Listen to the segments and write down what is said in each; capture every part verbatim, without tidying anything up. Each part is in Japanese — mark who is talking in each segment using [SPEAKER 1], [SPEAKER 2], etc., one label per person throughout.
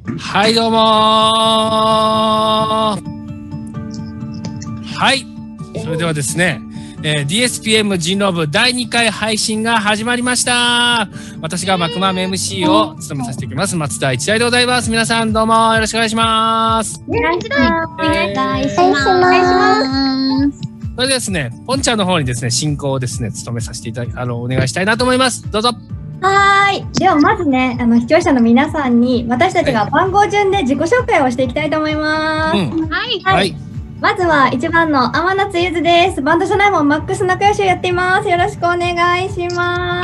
[SPEAKER 1] はい、どうもー。はい、それではですね、えー、ディーエスピーエム 人狼部だいにかい配信が始まりました。私がマクマム エムシー を務めさせていきます松田一大でございます。皆さんどうもよろしくお願いします。
[SPEAKER 2] お願いします。お願いします。
[SPEAKER 1] それでですね、ポンちゃんの方にですね、進行をですね、務めさせていただき、あの、お願いしたいなと思います。どうぞ。
[SPEAKER 2] はーい。ではまずね、あの視聴者の皆さんに私たちが番号順で自己紹介をしていきたいと思います。うん、はい。はい。まずはいちばんの天夏ゆずです。バンド社内もマックス仲良しをやっています。よろしくお願いします。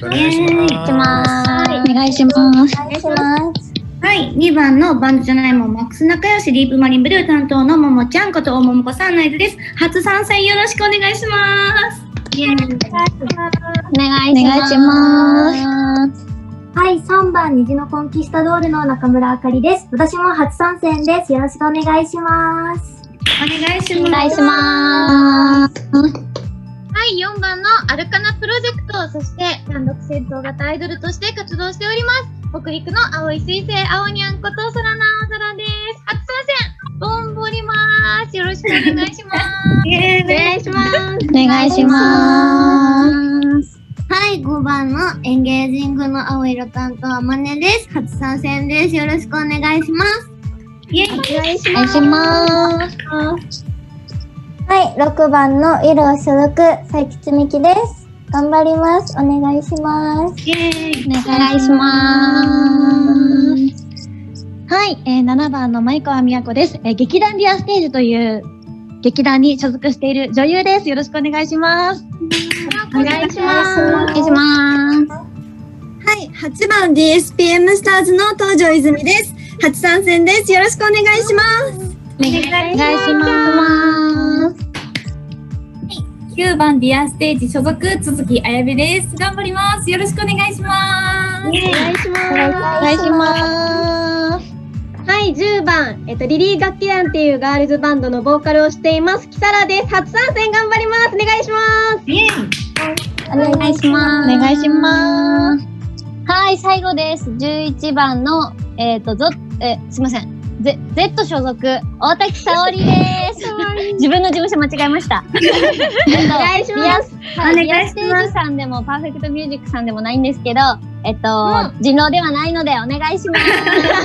[SPEAKER 1] お願いし
[SPEAKER 3] ます。お願いします。お願いします。
[SPEAKER 4] はい、にばんのバンドじゃないもんマックス仲良しディープマリンブルー担当のももちゃんことおももこさんナイズです。初参戦よろしくお願いします。イエーイ。お願
[SPEAKER 3] いします。
[SPEAKER 5] はい、さんばん虹のコンキスタドールの中村あかりです。私も初参戦です。よろしくお願いします。
[SPEAKER 4] お願いします。
[SPEAKER 3] お願いします。
[SPEAKER 6] はい、よんばんのアルカナプロジェクト、そして単独戦闘型アイドルとして活動しております。北陸の青い彗星青にゃんこと空なおさらです。初参戦、ぼんぼります。よろしくお願いします。
[SPEAKER 4] お願いします。
[SPEAKER 3] お願いします。
[SPEAKER 7] はい、ごばんのエンゲージングの青色担当あまねです。初参戦です。よろしくお願いします。
[SPEAKER 4] イエーイ。
[SPEAKER 3] お願いします。
[SPEAKER 5] はい、ろくばんのウィル所属佐伯つみきです。頑張ります。お願いします。
[SPEAKER 4] イエーイ。
[SPEAKER 3] お願いします。はい、えー、ななばんの前川美也子です。えー、劇団ディアステージという劇団に所属している女優です。よろしくお願いします。
[SPEAKER 5] お願いします。
[SPEAKER 3] お願いします。
[SPEAKER 8] はい、はちばん ディーエスピーエム スターズの東條泉です。初参戦です。よろしくお願いします。
[SPEAKER 3] お願いします。
[SPEAKER 2] きゅうばんディアステージ所属鈴木あやべです。頑張ります。よろしくお願いします。
[SPEAKER 3] お願いします。お願いします。
[SPEAKER 6] はい、じゅうばん、えっと、リリー楽器団っていうガールズバンドのボーカルをしています。キサラです。初参戦頑張ります。お願いします。
[SPEAKER 4] イエー
[SPEAKER 3] イ。お願いします。お願いします。 はい、最後です。じゅういちばんの、えっと、ぞ、え、すいません。Z, Z 所属、大滝沙織です。自分の事務所間違えました。
[SPEAKER 4] お願いします。
[SPEAKER 3] はい、ディアステージさんでもパーフェクトミュージックさんでもないんですけど、えっと、うん、人狼ではないのでお願いします。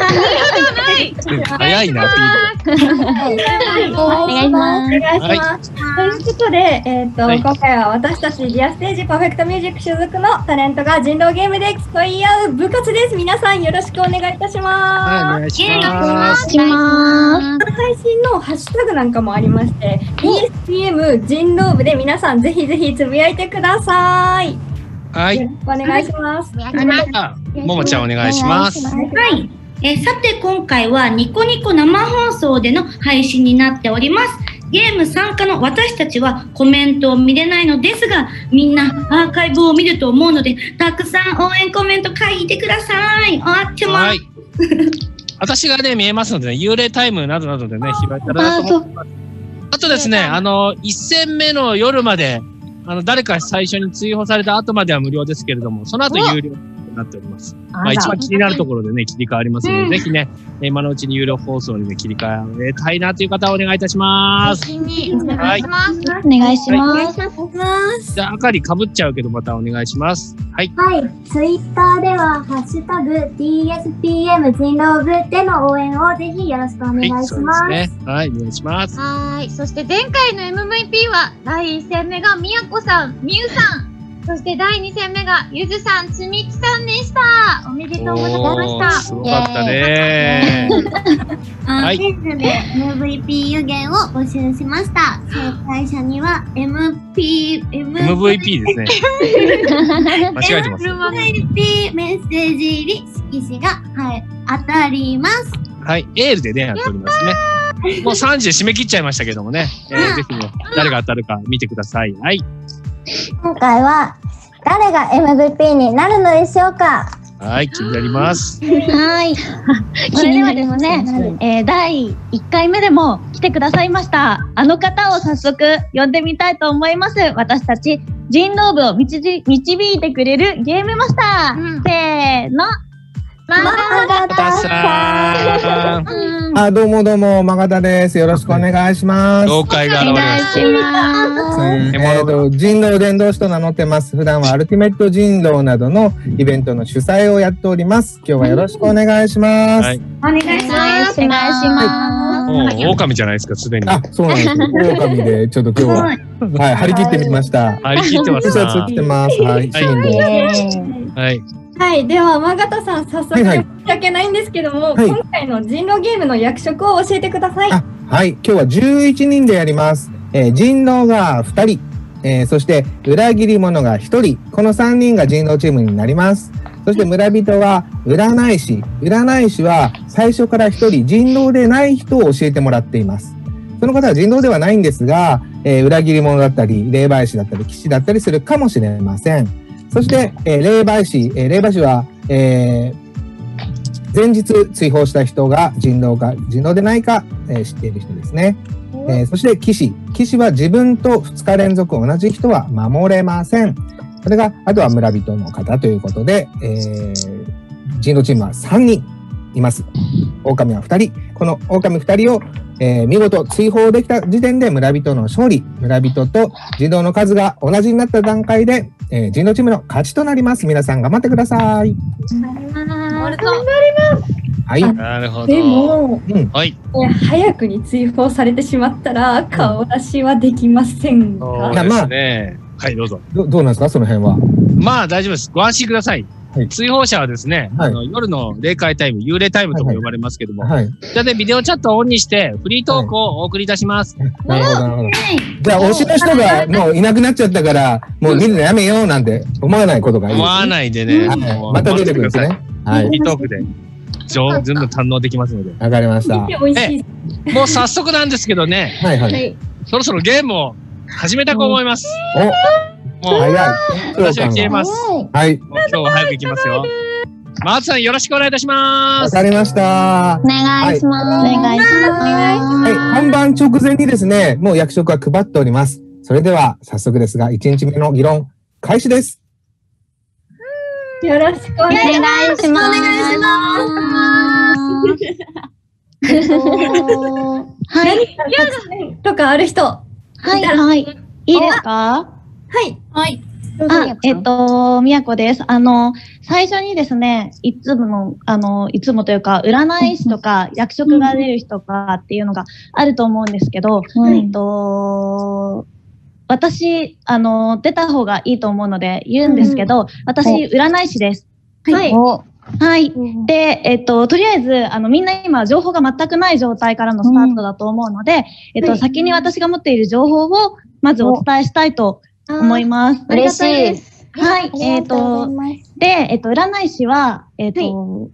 [SPEAKER 1] 早いな、
[SPEAKER 3] お願いします。
[SPEAKER 2] お願いします。ということで、えっと、はい、今回は私たちディアステージパーフェクトミュージック所属のタレントが人狼ゲームで競い合う部活です。皆さんよろしくお願いいたします。
[SPEAKER 1] はい、お願いします。
[SPEAKER 3] します。
[SPEAKER 2] 配信のハッシュタグなんかもありまして、ディーエスピーエム 人狼部で皆さんぜひぜひつぶやいてください。
[SPEAKER 1] はい。
[SPEAKER 2] お願いします。
[SPEAKER 1] ももちゃんお願いします。
[SPEAKER 4] はい。えー、さて今回はニコニコ生放送での配信になっております。ゲーム参加の私たちはコメントを見れないのですが、みんなアーカイブを見ると思うので、たくさん応援コメント書いてください。待ってます。はい。
[SPEAKER 1] 私がね、見えますので、ね、幽霊タイムなどなどでね、開いたらなと思います。あとですね、あの、いっ戦目の夜まで、あの、誰か最初に追放された後までは無料ですけれども、その後有料になっております。まあ、一番気になるところでね、切り替わりますので、ぜひね、今のうちに有料放送にね、切り替えたいなという方はお願いいたします。
[SPEAKER 3] はい。お願いします。
[SPEAKER 1] じゃあ、あかり被っちゃうけど、またお願いします。はい。
[SPEAKER 5] はい。ツイッターでは、ハッシュタグ ディーエスピーエム 人狼部での応援をぜひよろしくお願いします。はい、そうですね。
[SPEAKER 1] はい、お願いします。
[SPEAKER 6] はい。そして前回の エムブイピー は、だいいち戦目がみやこさん、みゆさん。そしてだいに戦目がゆずさん、つみきさんでした。おめでとうございました。
[SPEAKER 1] すごかったねー。
[SPEAKER 7] はい。クイズで エムブイピー 予言を募集しました。正解者には エムピー、エムブイピー
[SPEAKER 1] ですね。間違えてます。
[SPEAKER 7] エムブイピー メッセージ入り色紙が、はい、当たります。
[SPEAKER 1] はい、エールでね、やっておりますね。もうさんじで締め切っちゃいましたけどもね、えー、ぜひね、誰が当たるか見てください。はい。
[SPEAKER 5] 今回は誰が エムブイピー になるのでしょうか。
[SPEAKER 1] はい、気になります。
[SPEAKER 3] はい。気になりますね。えー、だいいっかいめでも来てくださいました。あの方を早速呼んでみたいと思います。私たち人狼部を導いてくれるゲームマスター。うん、せーの。
[SPEAKER 5] マガタ
[SPEAKER 1] さん。
[SPEAKER 9] あ、どうもどうも、マガタです。よろしくお願いします。
[SPEAKER 1] 了解が現れました。
[SPEAKER 9] えっと、人狼伝道師と名乗ってます。普段はアルティメット人狼などのイベントの主催をやっております。今日はよろしくお願いします。はい、
[SPEAKER 4] お願いします。
[SPEAKER 3] お願いします。
[SPEAKER 1] もう狼じゃないですか、すでに。
[SPEAKER 9] あ、そうなんですよ。狼で、ちょっと今日は、はい、張り切ってみました。
[SPEAKER 1] 張り切ってます。
[SPEAKER 9] Tシャツ着てます。はい、市民です。
[SPEAKER 1] はい。
[SPEAKER 2] はい、では、マガタさん、早速申し訳ないんですけども、はいはい、今回の人狼ゲームの役職を教えてください。
[SPEAKER 9] はい、今日はじゅういちにんでやります。えー、人狼がふたり、えー、そして裏切り者がひとり、このさんにんが人狼チームになります。そして村人は占い師、占い師は最初からひとり人狼でない人を教えてもらっています。その方は人狼ではないんですが、えー、裏切り者だったり、霊媒師だったり、騎士だったりするかもしれません。そして、えー、霊媒師、えー、霊媒師は、えー、前日追放した人が人狼か人狼でないか、えー、知っている人ですね。えー、そして騎士、騎士は自分とふつか連続同じ人は守れません。それが、あとは村人の方ということで、えー、人狼チームはさんにんいます。狼はふたり。この狼ふたりを、えー、見事追放できた時点で村人の勝利。村人と人狼の数が同じになった段階で、えー、人狼チームの勝ちとなります。皆さん頑張ってください。
[SPEAKER 2] 頑張ります。
[SPEAKER 9] はい。
[SPEAKER 1] なるほど。
[SPEAKER 2] でも、
[SPEAKER 1] うん、はい。
[SPEAKER 2] 早くに追放されてしまったら、顔出しはできませんか？
[SPEAKER 1] そうですね。はい、どうぞ。
[SPEAKER 9] ど、どうなんですか、その辺は。
[SPEAKER 1] まあ、大丈夫です。ご安心ください。はい、追放者はですね、はい、あの夜の霊界タイム、幽霊タイムとも呼ばれますけども、はいはい、こちらでビデオチャットをオンにして、フリートークをお送りいたします。はい、
[SPEAKER 9] なるほど、なるほど。じゃあ、推しの人がもういなくなっちゃったから、もう見るのやめようなんて思わないことがいいです、ね。
[SPEAKER 1] 思わないでね。
[SPEAKER 9] また出てくるんですね。
[SPEAKER 1] はい。フリートークで、全部堪能できますので。
[SPEAKER 9] わかりました。
[SPEAKER 1] え、もう早速なんですけどね、はいはい。そろそろゲームを始めたと思います。
[SPEAKER 9] おもう、早い。
[SPEAKER 1] 私は消えます。
[SPEAKER 9] はい。
[SPEAKER 1] 今日は早く行きますよ。マーツさんよろしくお願いいたします。
[SPEAKER 9] わかりました。
[SPEAKER 3] お願いします。お願いします。
[SPEAKER 9] はい、本番直前にですね、もう役職は配っております。それでは早速ですが、いちにちめの議論開始です。
[SPEAKER 2] よろしくお願いします。
[SPEAKER 3] お願いします。
[SPEAKER 2] はい。とかある人。は
[SPEAKER 3] いはい。いいですか？
[SPEAKER 2] はい。
[SPEAKER 3] はい。あ、えっと、みやこです。あの、最初にですね、いつもの、あの、いつもというか、占い師とか、役職が出る人かっていうのがあると思うんですけど、うん、えっと、私、あの、出た方がいいと思うので言うんですけど、うん、私、占い師です。はい。はい。で、えっと、とりあえず、あの、みんな今、情報が全くない状態からのスタートだと思うので、うん、えっと、先に私が持っている情報を、まずお伝えしたいと思います。 嬉しいです。
[SPEAKER 5] はい。
[SPEAKER 3] えっと、で、えっと、占い師は、えっと、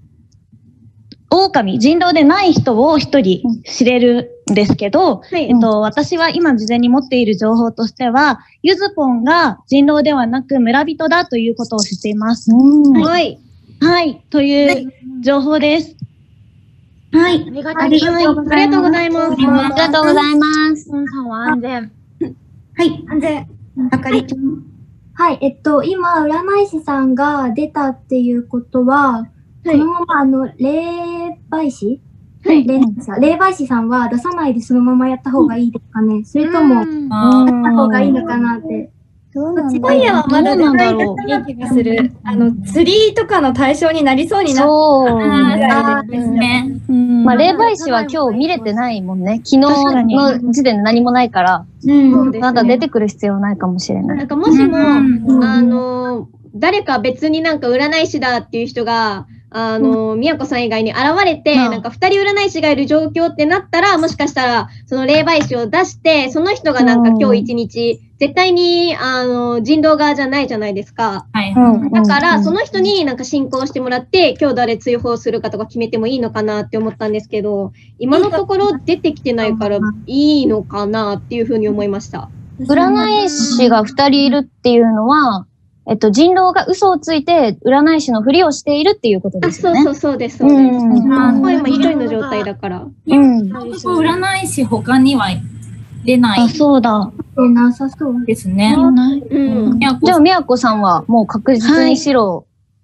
[SPEAKER 3] 狼、人狼でない人を一人知れるんですけど、えっと、私は今事前に持っている情報としては、ゆずぽんが人狼ではなく村人だということを知っています。はい。はい。という情報です。
[SPEAKER 4] はい。
[SPEAKER 2] ありがとうございます。
[SPEAKER 3] ありがとうございます。ありがとうございます。
[SPEAKER 6] ポンさんは安全。
[SPEAKER 4] はい。安全。あかりちゃん。
[SPEAKER 5] はい。えっと、今、占い師さんが出たっていうことは、このまま、あの、霊媒師はい。霊媒師さんは出さないでそのままやった方がいいですかね？それとも、やった方がいいのかなって。
[SPEAKER 2] 今夜はまだ出ないいい気がする。あの、釣りとかの対象になりそうにな
[SPEAKER 3] った
[SPEAKER 2] んですね。
[SPEAKER 3] まあ、霊媒師は今日見れてないもんね。昨日の時点で何もないから、まだ出てくる必要ないかもしれない。
[SPEAKER 10] なんかもしも、あの、誰か別になんか占い師だっていう人が、あの、みやこさん以外に現れて、なんか二人占い師がいる状況ってなったら、もしかしたら、その霊媒師を出して、その人がなんか今日一日、絶対に、あの、人狼側じゃないじゃないですか。はい。だから、その人になんか進行してもらって、今日誰追放するかとか決めてもいいのかなって思ったんですけど、今のところ出てきてないからいいのかなっていうふうに思いました。
[SPEAKER 3] 占い師が二人いるっていうのは、えっと、人狼が嘘をついて、占い師のふりをしているっていうことですよね。
[SPEAKER 10] あ、そうそうそうです、そうです。もう今一人の状態だから。
[SPEAKER 3] うん。
[SPEAKER 11] 占い師他には出ない。
[SPEAKER 3] あ、そうだ。
[SPEAKER 5] 出なさそう
[SPEAKER 11] ですね。
[SPEAKER 3] うん。じゃあ、みやこさんはもう確実に白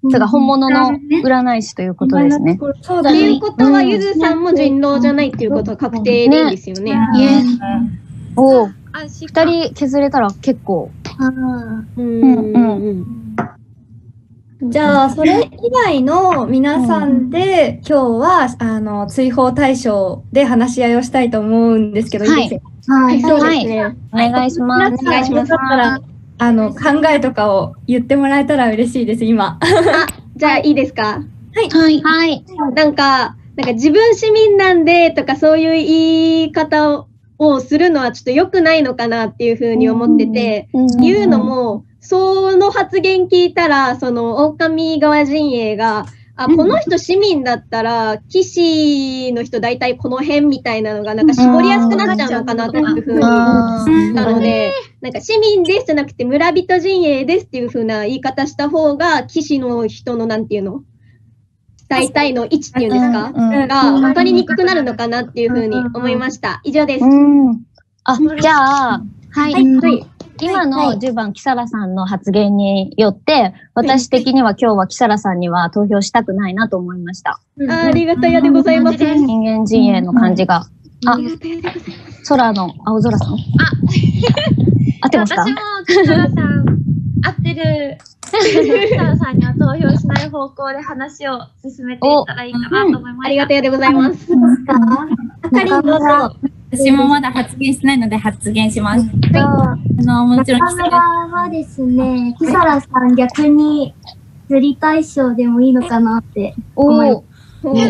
[SPEAKER 3] それが本物の占い師ということですね。
[SPEAKER 10] そうだね。っていうことは、ゆずさんも人狼じゃないっていうことは確定でいいですよね。イエス。
[SPEAKER 3] おお。二人削れたら結構。
[SPEAKER 2] うんうんじゃあ、それ以外の皆さんで、今日は、あの、追放対象で話し合いをしたいと思うんですけど、いいですか？
[SPEAKER 3] はい、そうですね。お願いします。
[SPEAKER 2] お願いします。あの、考えとかを言ってもらえたら嬉しいです、今。
[SPEAKER 10] じゃあ、いいですか？
[SPEAKER 2] はい。
[SPEAKER 3] はい。はい。
[SPEAKER 10] なんか、なんか自分市民なんでとかそういう言い方を、をするのはちょっと良くないのかなっていうふうに思ってて、言うのも、その発言聞いたら、その狼側陣営が、あ、この人市民だったら、騎士の人大体この辺みたいなのがなんか絞りやすくなっちゃうのかなというふうに言ったので、なんか市民ですじゃなくて村人陣営ですっていうふうな言い方した方が、騎士の人のなんていうの大体の位置っていうんですかが分かりにくくなるのかなっていうふうに思いました。以上です。
[SPEAKER 3] あ、じゃあ、はい。はい今のじゅうばん、キサラさんの発言によって、私的には今日はキサラさんには投票したくないなと思いました。
[SPEAKER 10] ありがたやでございます。
[SPEAKER 3] 人間陣営の感じが。あ、空の青空さん。あ、合ってますか？
[SPEAKER 6] 私もキサラさん、合ってる。キサラさんには投票しない方向で話を進めていったらいいかなと思います。
[SPEAKER 10] ありがたやでございます。
[SPEAKER 2] あかりんどうぞ。
[SPEAKER 11] 私もまだ発言しないので発言します。あの、もちろん、
[SPEAKER 5] 中村はですね、キサラさん逆に釣り対象でもいいのかなって思います。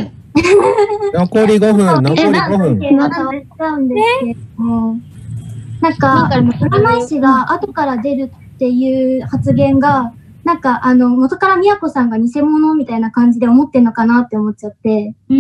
[SPEAKER 9] 残りごふん、残りごふん。
[SPEAKER 5] また終わっちゃうんですけども、なんか、占い師が後から出るっていう発言が、なんか、あの、元からみやこさんが偽物みたいな感じで思ってんのかなって思っちゃって、うん。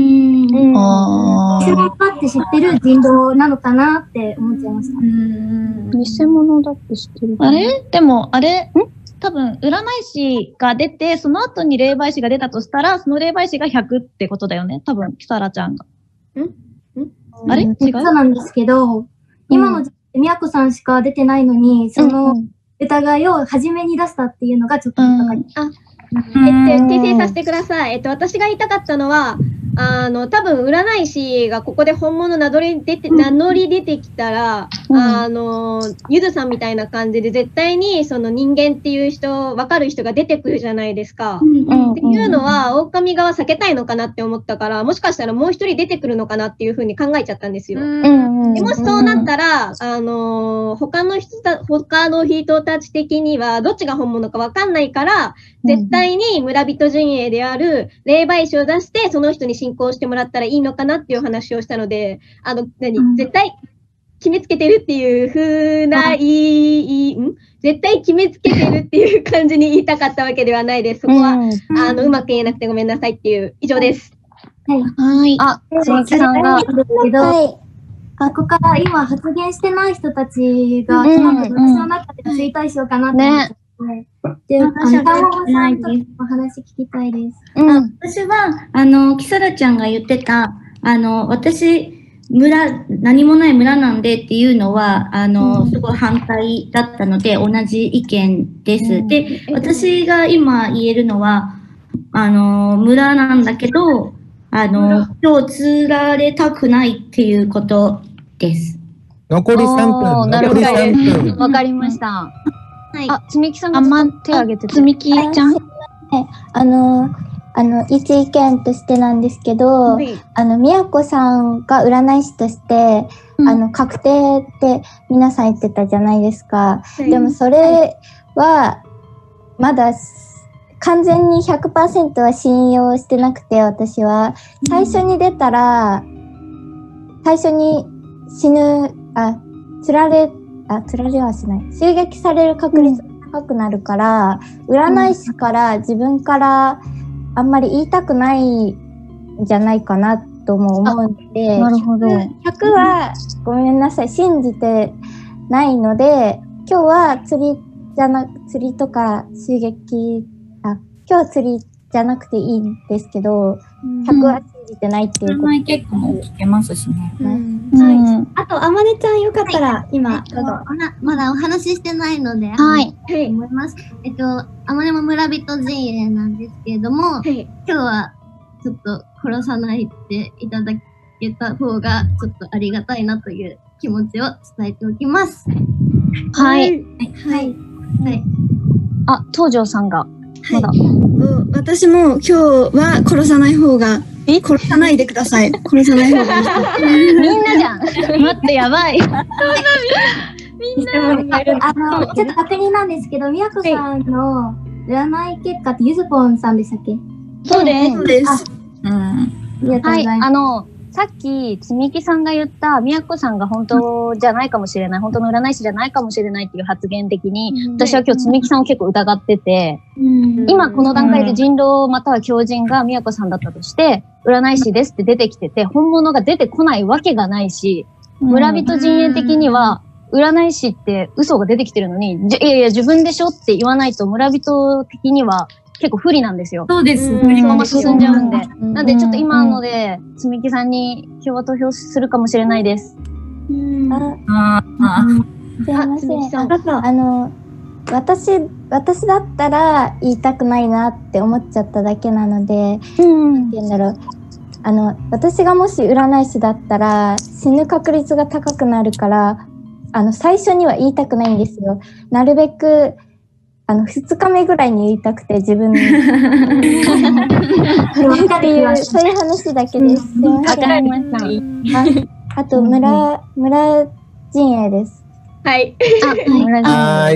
[SPEAKER 5] 偽物だって知ってる人狼なのかなって思っちゃいました。
[SPEAKER 3] 偽物だって知ってる。
[SPEAKER 12] あれでも、あれ多分、占い師が出て、その後に霊媒師が出たとしたら、その霊媒師がひゃくってことだよね。多分、キサラちゃんが。んんあれ違う
[SPEAKER 5] そうなんですけど、今の時点でみやこさんしか出てないのに、その、疑いを初めに出したっていうのがちょっと引っかかり。
[SPEAKER 10] あ、えっと、訂正させてください。えっと、私が言いたかったのは、あの、多分占い師がここで本物名乗り出て、名乗り出てきたら、うん、あの、ゆずさんみたいな感じで絶対にその人間っていう人、わかる人が出てくるじゃないですか。うん、っていうのは、狼側避けたいのかなって思ったから、もしかしたらもう一人出てくるのかなっていうふうに考えちゃったんですよ。うん、でもしそうなったら、あの、他の人た、他の人たち的には、どっちが本物かわかんないから、絶対に村人陣営である霊媒師を出して、その人に信仰してもらったらいいのかなっていう話をしたので、あの、何、うん、絶対決めつけてるっていう風な、いい、ん絶対決めつけてるっていう感じに言いたかったわけではないです。そこは、うん、あの、うまく言えなくてごめんなさいっていう、以上です。
[SPEAKER 5] はい。
[SPEAKER 3] はい。あ、つみきさんが。
[SPEAKER 5] はい。ここから今発言してない人たちが、うん、私の中で追対象かなと思って。ねで、あの、たまごさんとお話聞きたいです。
[SPEAKER 4] うん、私は、あの、キサラちゃんが言ってた、あの、私、村、何もない村なんでっていうのは、あの、すごい反対だったので、同じ意見です。うん、で、私が今言えるのは、あの、村なんだけど、あの、今日釣られたくないっていうことです。
[SPEAKER 9] 残りさんぷん。残りさんぷん。
[SPEAKER 3] わかりました。はい、あ、つみきさんが手を挙げて
[SPEAKER 12] つみきちゃん、はい、
[SPEAKER 5] あの、あの、一意見としてなんですけど、はい、あの、みやこさんが占い師として、うん、あの、確定って皆さん言ってたじゃないですか。はい、でもそれは、まだ、完全に ひゃくパーセント は信用してなくて、私は。最初に出たら、最初に死ぬ、あ、釣られ、あ、釣られはしない。襲撃される確率が高くなるから、うん、占い師から自分からあんまり言いたくないんじゃないかなとも思うので、
[SPEAKER 3] なるほど。
[SPEAKER 5] ひゃくはごめんなさい、信じてないので、今日は釣りじゃな、釣りとか襲撃、あ、今日は釣りじゃなくていいんですけど、ひゃくは信
[SPEAKER 13] いてないっていうこと。
[SPEAKER 11] 占い結果も聞けますしね。
[SPEAKER 2] はい。あと、あまねちゃんよかったら、今、どうぞ。
[SPEAKER 7] まだお話ししてないので、
[SPEAKER 3] はい。
[SPEAKER 7] 思います。えっと、あまねも村人陣営なんですけれども、今日はちょっと殺さないでいただけた方がちょっとありがたいなという気持ちを伝えておきます。
[SPEAKER 3] はい。
[SPEAKER 7] はい。はい。
[SPEAKER 3] あ、東條さんが。まだ。
[SPEAKER 8] 私も今日は殺さない方が、殺さないでください。殺さない方がいい。
[SPEAKER 3] みんなじゃん。待って、やばい。
[SPEAKER 2] みんな。あの、ちょっと確認なんですけど、みやこさんの占い結果ってゆずぽんさんでしたっけ？
[SPEAKER 3] そうです。
[SPEAKER 8] そうです。
[SPEAKER 3] うん。はい、あの、さっき、つみきさんが言った、みやこさんが本当じゃないかもしれない、本当の占い師じゃないかもしれないっていう発言的に、うん、私は今日つみきさんを結構疑ってて、うん、今この段階で人狼または狂人がみやこさんだったとして、占い師ですって出てきてて、本物が出てこないわけがないし、村人陣営的には、占い師って嘘が出てきてるのに、じゃいやいや自分でしょって言わないと村人的には結構不利なんですよ。
[SPEAKER 11] そうです。
[SPEAKER 3] そのまま進んじゃうんで。なんでちょっと今ので、つみきさんに今日は投票するかもしれないです。
[SPEAKER 13] ああ。すいません。あの、私、私だったら言いたくないなって思っちゃっただけなので、なんて言うんだろう。あの、私がもし占い師だったら死ぬ確率が高くなるから、あの、最初には言いたくないんですよ。なるべく、あの、二日目ぐらいに言いたくて、自分に。っていう、そういう話だけです。すいません。
[SPEAKER 3] わかりました。
[SPEAKER 13] あ、あと、村、村陣営です。
[SPEAKER 10] はい。
[SPEAKER 9] はい。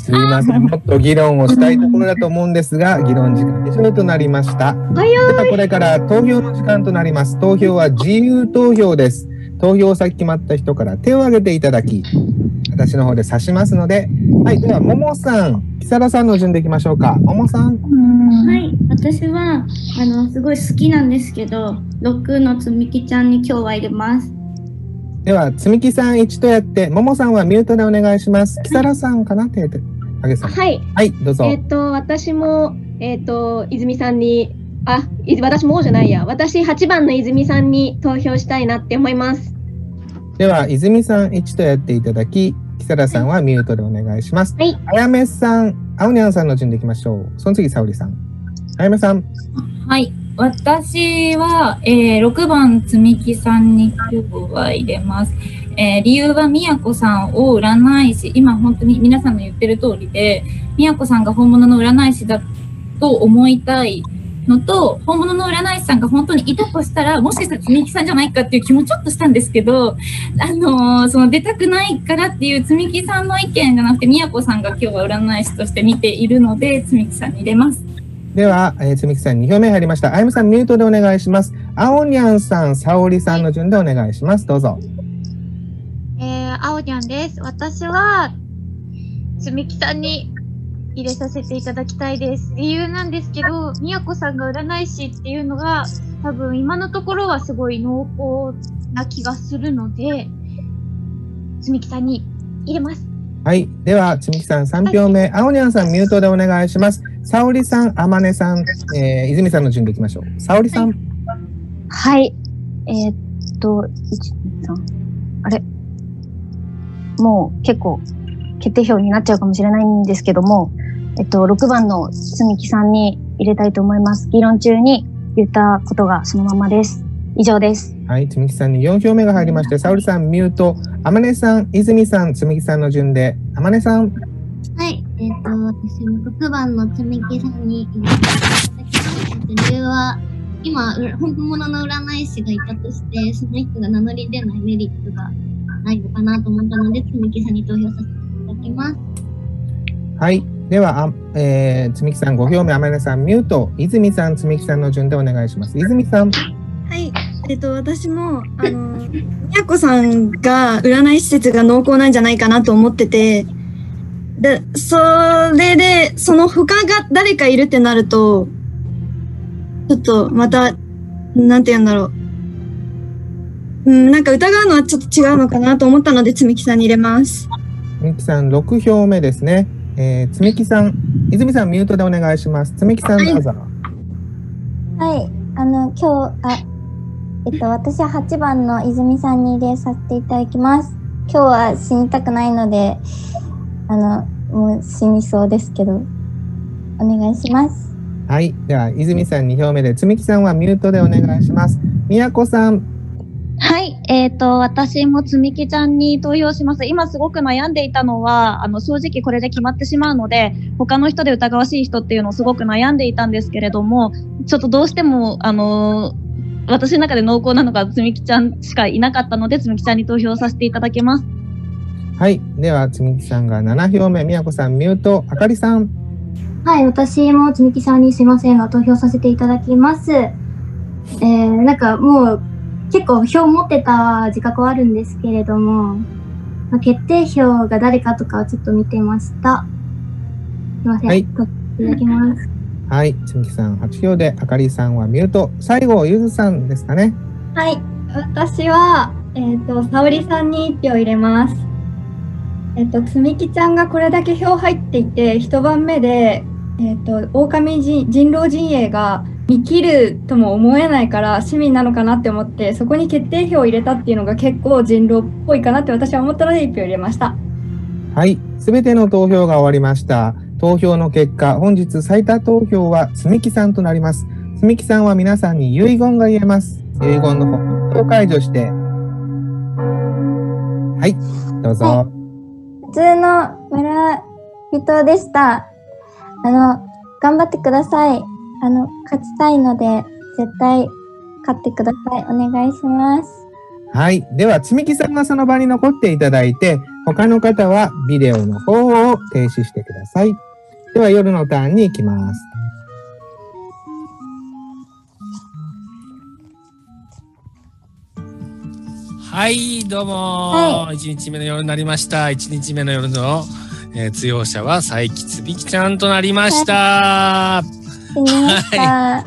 [SPEAKER 9] すみません。もっと議論をしたいところだと思うんですが、議論時間以上となりました。では、これから投票の時間となります。投票は自由投票です。投票先決まった人から手を挙げていただき、私の方で指しますので、はい、では、ももさん、木更さんの順でいきましょうか。ももさん。
[SPEAKER 4] はい、私は、あの、すごい好きなんですけど、ろくのつみきちゃんに今日は入れます。
[SPEAKER 9] では、つみきさんいちとやって、ももさんはミュートでお願いします。木更さんかな、手で挙げさん。
[SPEAKER 10] はい。
[SPEAKER 9] はい、どうぞ。
[SPEAKER 10] えっと、私も、えっと、泉さんに、あ、私もじゃないや。私はちばんの泉さんに投票したいなって思います。
[SPEAKER 9] では、泉さんいちとやっていただき、木更さんはミュートでお願いします。はい。あやめさん、あおにゃんさんの順でいきましょう。その次、さおりさん。あやめさん。
[SPEAKER 11] はい。私は、えー、ろくばんつみきさんに今日は入れます。えー、理由はみやこさんを占い師、今本当に皆さんの言ってる通りで、みやこさんが本物の占い師だと思いたいのと、本物の占い師さんが本当にいたとしたら、もしかしたらつみきさんじゃないかっていう気もちょっとしたんですけど、あのー、その出たくないからっていうつみきさんの意見じゃなくて、みやこさんが今日は占い師として見ているので、つみきさんに入れます。
[SPEAKER 9] では、えー、つみきさんに票目入りました。あやめさん、ミュートでお願いします。あおにゃんさん、さおりさんの順でお願いします。どうぞ。
[SPEAKER 6] えー、あおにゃんです。私は、つみきさんに入れさせていただきたいです。理由なんですけど、みやこさんが占い師っていうのが、多分今のところはすごい濃厚な気がするので、つみきさんに入れます。
[SPEAKER 9] はい。では、つみきさんさん票目、あおにゃんさんミュートでお願いします。さおりさん、あまねさん、えー、泉さんの順でいきましょう。さおりさん。
[SPEAKER 3] はい。えー、っと、いち、に、さん。あれもう結構決定票になっちゃうかもしれないんですけども、えっと、ろくばんのつみきさんに入れたいと思います。議論中に言ったことがそのままです。以上です。
[SPEAKER 9] はい、つみきさんによん票目が入りまして、さおりさんミュート、あまねさん、泉さん、つみきさんの順で、あまねさん。
[SPEAKER 7] はい、えっ、ー、と、私もろくばんのつみきさんに入れていただきます。理由は、今、本物の占い師がいたとして、その人が名乗り出ないメリットがないのかなと思ったので、つみきさんに投票させていただきます。
[SPEAKER 9] はい。では、あえー、つみきさんご票目、あまねさんミュート、泉さん、つみきさんの順でお願いします。泉さん。
[SPEAKER 8] はい。えっと、私も、あの、みやこさんが占い施設が濃厚なんじゃないかなと思ってて、で、それで、その他が誰かいるってなると、ちょっとまた、なんて言うんだろう。うん、なんか疑うのはちょっと違うのかなと思ったので、つみきさんに入れます。
[SPEAKER 9] つみきさんろく票目ですね。えー、つみきさん、泉さんミュートでお願いします。つみきさんどうぞ。
[SPEAKER 13] はい、はい、あの、今日、あ、 えっと、私ははちばんの泉さんに入れさせていただきます。今日は死にたくないので、あの、もう死にそうですけど、お願いします。
[SPEAKER 9] はい。では、泉さんに票目で、つみきさんはミュートでお願いします。みやこさん。
[SPEAKER 12] はい。えっと、私もつみきちゃんに投票します。今すごく悩んでいたのは、あの、正直これで決まってしまうので、他の人で疑わしい人っていうのをすごく悩んでいたんですけれども、ちょっとどうしても、あのー、私の中で濃厚なのがつみきちゃんしかいなかったので、つみきちゃんに投票させていただきます。
[SPEAKER 9] はい。では、つみきさんがなな票目、みやこさんミュート、あかりさん。
[SPEAKER 5] はい。私もつみきさんにすいませんが、投票させていただきます。えー、なんかもう、結構票持ってた自覚はあるんですけれども、まあ、決定票が誰かとかはちょっと見てました。すいません。はい。取っていただきます。
[SPEAKER 9] はい。つみきさんはち票で、あかりさんはミュート。最後、ゆずさんですかね。
[SPEAKER 2] はい。私は、えっと、さおりさんにいち票入れます。えっと、つみきちゃんがこれだけ票入っていて、一番目で、えっと、狼人人狼陣営が見切るとも思えないから市民なのかなって思って、そこに決定票を入れたっていうのが結構人狼っぽいかなって私は思ったのでいち票入れました。
[SPEAKER 9] はい。すべての投票が終わりました。投票の結果、本日最多投票はつみきさんとなります。つみきさんは皆さんに遺言が言えます。遺言の方を解除して。はい。どうぞ。はい、
[SPEAKER 13] 普通の村人でした。あの、頑張ってください。あの、勝ちたいので、絶対勝ってください。お願いします。
[SPEAKER 9] はい。では、つみきさんがその場に残っていただいて、他の方はビデオの方を停止してください。では、夜のターンに行きます。
[SPEAKER 1] はい、どうも、はい、いちにちめの夜になりました。いちにちめの夜の、えー、追放者は佐伯つみきちゃんとなりました。はい。はい、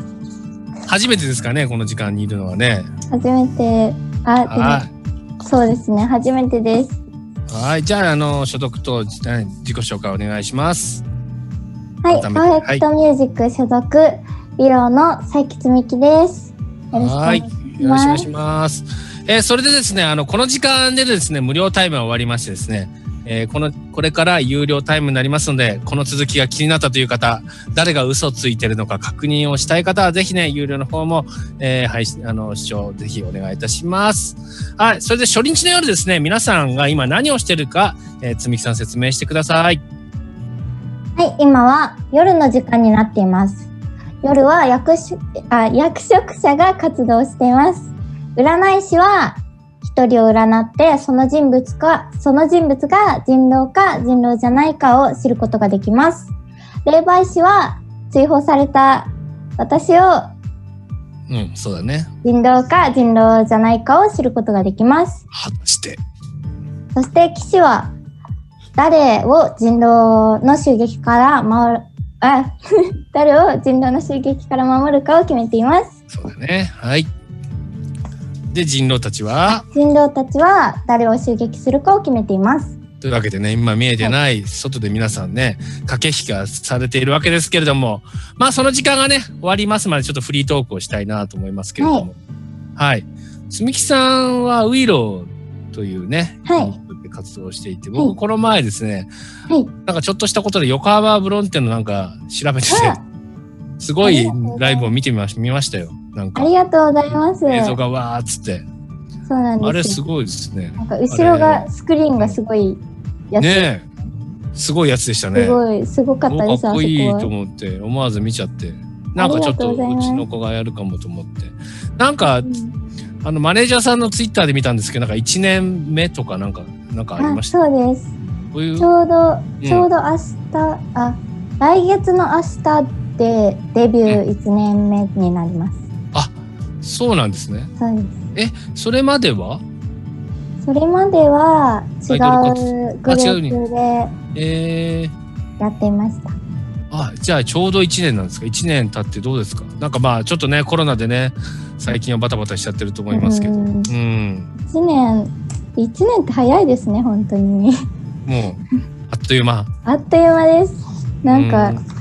[SPEAKER 1] 初めてですかね、この時間にいるのはね。
[SPEAKER 13] 初めて、あ、でもそうですね、初めてです。
[SPEAKER 1] はい、じゃあ、あの、所属と自己紹介お願いします。
[SPEAKER 13] はい、パーフェクトミュージック所属、ビローの佐伯つみきです。よろしくお願いします。
[SPEAKER 1] はい、よろしくお願いします。えー、それでですね、あの、この時間でですね、無料タイムは終わりましてですね、えー、この、これから有料タイムになりますので、この続きが気になったという方、誰が嘘ついてるのか確認をしたい方は、ぜひね、有料の方も、えー、配信、あの、視聴、ぜひお願いいたします。はい、それで初日の夜ですね、皆さんが今何をしてるか、えー、つみきさん説明してください。
[SPEAKER 13] はい、今は夜の時間になっています。夜は役し、あ、役職者が活動しています。占い師は一人を占って、その人物か、その人物が人狼か人狼じゃないかを知ることができます。霊媒師は追放された私を、
[SPEAKER 1] うん、そうだね。
[SPEAKER 13] 人狼か人狼じゃないかを知ることができます。
[SPEAKER 1] 果たして。
[SPEAKER 13] そして騎士は誰を人狼の襲撃から守る、あ、誰を人狼の襲撃から守るかを決めています。
[SPEAKER 1] そうだね。はい。で、人狼たちは
[SPEAKER 13] 人狼たちは誰を襲撃するかを決めています。
[SPEAKER 1] というわけでね、今見えてない、はい、外で皆さんね、駆け引きがされているわけですけれども、まあその時間がね、終わりますまでちょっとフリートークをしたいなと思いますけれども。はい。はい、つみきさんはウイローというね、
[SPEAKER 13] はい、
[SPEAKER 1] 活動をしていて、僕この前ですね、
[SPEAKER 13] はい、
[SPEAKER 1] なんかちょっとしたことで横浜ブロンテンのなんか調べてて、すごいライブを見てみまし、見ましたよ。なんか
[SPEAKER 13] ありがとうございます。
[SPEAKER 1] 映像がわーっつって。
[SPEAKER 13] そうなんです。
[SPEAKER 1] あれすごいですね。
[SPEAKER 13] なんか後ろがスクリーンがすごいやつ。
[SPEAKER 1] ねえ、すごいやつでしたね。
[SPEAKER 13] すごいすごかったです。
[SPEAKER 1] かっこいいと思って思わず見ちゃって、なんかちょっとうちの子がやるかもと思って、なんか、うん、あのマネージャーさんのツイッターで見たんですけど、なんかいちねんめとかなんかなんかありました。
[SPEAKER 13] そうです。
[SPEAKER 1] こういう
[SPEAKER 13] ちょうど、うん、ちょうど明日、あ、来月の明日でデビューいちねんめになります。
[SPEAKER 1] あ、そうなんですね。
[SPEAKER 13] そうです。
[SPEAKER 1] え、それまでは？
[SPEAKER 13] それまでは違うグループでやっていました。
[SPEAKER 1] あ、じゃあちょうどいちねんなんですか？いちねん経ってどうですか？なんかまあちょっとね、コロナでね、最近はバタバタしちゃってると思いますけど。うん。
[SPEAKER 13] いちねん、いちねんって早いですね、本当に。
[SPEAKER 1] もう、あっという間。
[SPEAKER 13] あっという間です。なんか、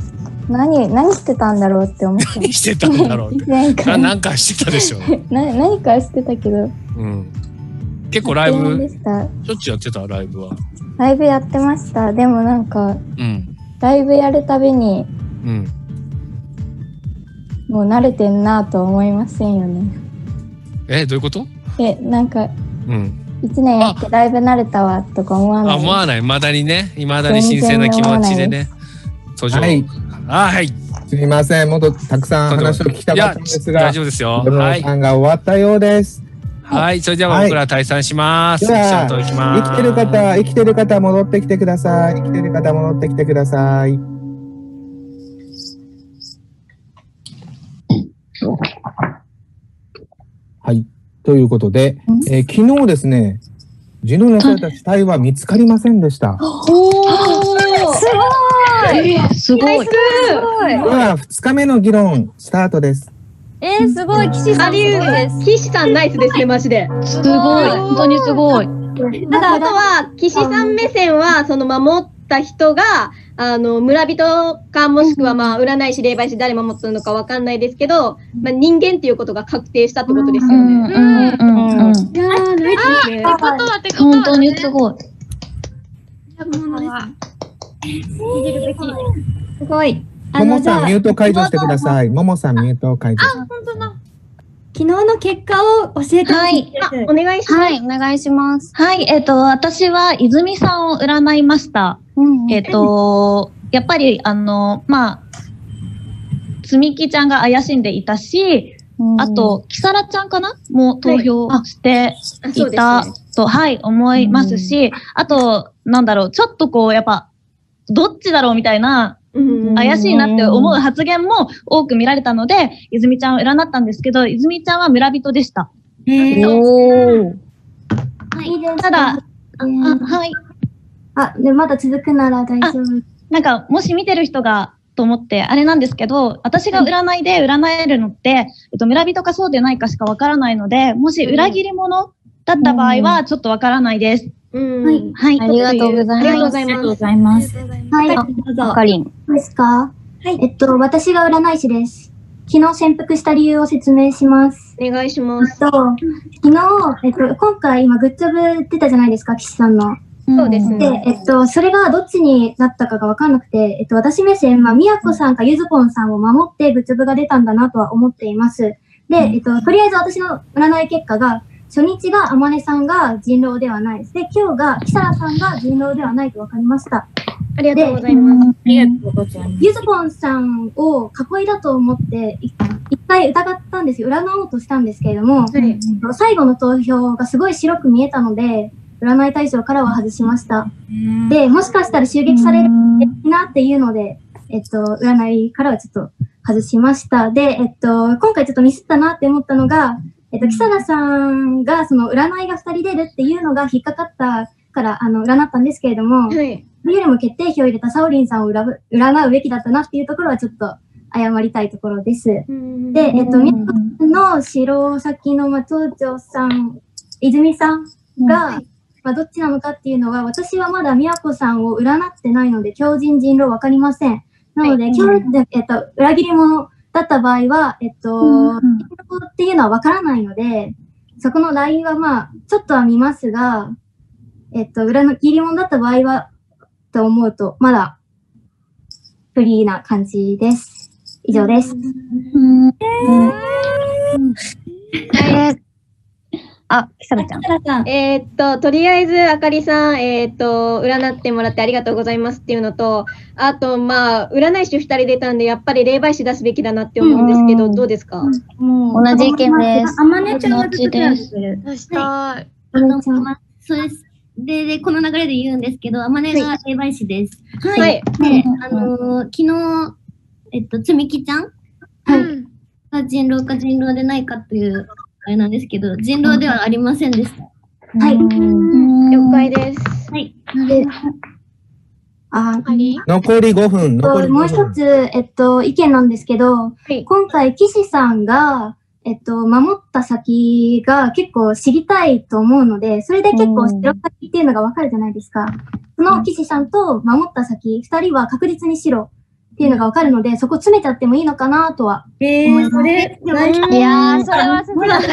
[SPEAKER 13] 何、何してたんだろうって思って。
[SPEAKER 1] 何してたんだろうって。なんか、なんかしてたでしょ。
[SPEAKER 13] な、何かしてたけど。
[SPEAKER 1] うん。結構ライブ、しょっちゅうやってたライブは。
[SPEAKER 13] ライブやってました。でもなんか、うん、ライブやるたびに、うん、もう慣れてんなとは思いませんよね。
[SPEAKER 1] え、どういうこと？え、
[SPEAKER 13] なんか、うん。一年やってライブ慣れたわとか思わない。
[SPEAKER 1] あ、思わない。未だにね、未だに新鮮な気持ちでね。
[SPEAKER 9] 登場。はい。あ、はい。すみません。もっとたくさん話を聞きたかったんですが、
[SPEAKER 1] 大丈夫ですよ。
[SPEAKER 9] はい。時間が終わったようです。
[SPEAKER 1] はい。それでは僕ら退散します。
[SPEAKER 9] では、生きてる方、生きてる方戻ってきてください。生きてる方戻ってきてください。はい。ということで、えー、昨日ですね、人狼にされた死体は見つかりませんでした。
[SPEAKER 3] おー、すごい、えー、すごい。で
[SPEAKER 9] は、ふつかめの議論、スタートです。
[SPEAKER 10] えー、すごい、岸さんすごいです。岸さんナイスですね、マジで。
[SPEAKER 3] すごい、本当にすごい。
[SPEAKER 10] ただ、あとは、岸さん目線は、その守った人が、あの、村人か、もしくは、まあ、占い師、霊媒師、誰守ったのかわかんないですけど、まあ、人間っていうことが確定したってことですよね。うん、うん、うん。いやー、ナイスですね。
[SPEAKER 3] 本当にすごい。
[SPEAKER 2] すごい。
[SPEAKER 9] ももさん、ミュート解除してください。ももさん、ミュート解除。
[SPEAKER 2] あ、本当だ。昨日の結果を教えてほしいです。
[SPEAKER 10] お願いします。
[SPEAKER 3] はい、お願いします。はい、えっと、私は泉さんを占いました。えっと、やっぱり、あの、まあ、つみきちゃんが怪しんでいたし、あと、きさらちゃんかなもう投票していたと、はい、思いますし、あと、なんだろう、ちょっとこう、やっぱ、どっちだろうみたいな、怪しいなって思う発言も多く見られたので、泉ちゃんを占ったんですけど、泉ちゃんは村人でした。
[SPEAKER 2] おー。
[SPEAKER 3] ただ、あ、はい。
[SPEAKER 2] あ、で、まだ続くなら大丈夫。
[SPEAKER 3] なんか、もし見てる人が、と思って、あれなんですけど、私が占いで占えるのって、えっと、村人かそうでないかしかわからないので、もし裏切り者だった場合は、ちょっとわからないです。
[SPEAKER 2] はい。
[SPEAKER 3] はい。
[SPEAKER 13] ありがとうございます。
[SPEAKER 3] ありがとうございます。
[SPEAKER 2] はい。どうぞ。
[SPEAKER 3] かりん。
[SPEAKER 2] ですか？はい。えっと、私が占い師です。昨日潜伏した理由を説明します。
[SPEAKER 10] お願いします。
[SPEAKER 2] と、昨日、えっと、今回今グッジョブ出たじゃないですか、岸さんの。
[SPEAKER 10] そうですね。
[SPEAKER 2] で、えっと、それがどっちになったかがわかんなくて、えっと、私目線、まあ、みやこさんかゆずぽんさんを守ってグッジョブが出たんだなとは思っています。で、えっと、とりあえず私の占い結果が、初日があまねさんが人狼ではないです。で、今日がきさらさんが人狼ではないと分かりました。
[SPEAKER 10] ありがとうございます。あ
[SPEAKER 2] りがとうございます。ゆずぽんさんを囲いだと思って、一回疑ったんですよ。占おうとしたんですけれども、はい、最後の投票がすごい白く見えたので、占い対象からは外しました。で、もしかしたら襲撃されるなっていうので、えっと、占いからはちょっと外しました。で、えっと、今回ちょっとミスったなって思ったのが、えっと、木更さんが、その、占いが二人出るっていうのが引っかかったから、あの、占ったんですけれども、はい。それよりも決定票を入れたサオリンさんを占う、占うべきだったなっていうところはちょっと謝りたいところです。で、えっと、みの白崎の町長さん、泉さんが、まあ、どっちなのかっていうのは、私はまだ宮子さんを占ってないので、強靭人狼わかりません。なので、はい、今日、えっと、裏切り者だった場合は、えっと、うんうん、っていうのはわからないので、そこのラインはまあ、ちょっとは見ますが、えっと、裏の切り物だった場合は、と思うと、まだ、フリーな感じです。以上です。うんえ
[SPEAKER 3] ーあ、きさらちゃん。
[SPEAKER 10] えー、っと、とりあえず、あかりさん、えー、っと、占ってもらってありがとうございますっていうのと、あと、まあ、占い師ふたり出たんで、やっぱり霊媒師出すべきだなって思うんですけど、どうですか？
[SPEAKER 3] 同じ意見です。
[SPEAKER 2] あまねちゃんは
[SPEAKER 3] 同じです。
[SPEAKER 6] 出したい。
[SPEAKER 7] あの、そうです。で、で、この流れで言うんですけど、あまねが霊媒師です。
[SPEAKER 10] はい。はい、
[SPEAKER 7] で、あのー、昨日、えっと、つみきちゃんが人狼か人狼でないかという、あれなんですけど、人狼ではありませんでした。
[SPEAKER 2] はい。
[SPEAKER 10] 了解です。
[SPEAKER 7] はい。
[SPEAKER 2] で、あ、
[SPEAKER 9] 残りごふん。残り
[SPEAKER 2] もう一つ、えっと、意見なんですけど、はい、今回、岸さんが、えっと、守った先が結構知りたいと思うので、それで結構白先っていうのがわかるじゃないですか。その岸さんと守った先、二人は確実に白っ
[SPEAKER 5] っていうのがわかるので、そこ詰めちゃってもいいのかなとは思います。
[SPEAKER 4] それ、
[SPEAKER 3] いやー、それはすごい。
[SPEAKER 4] 私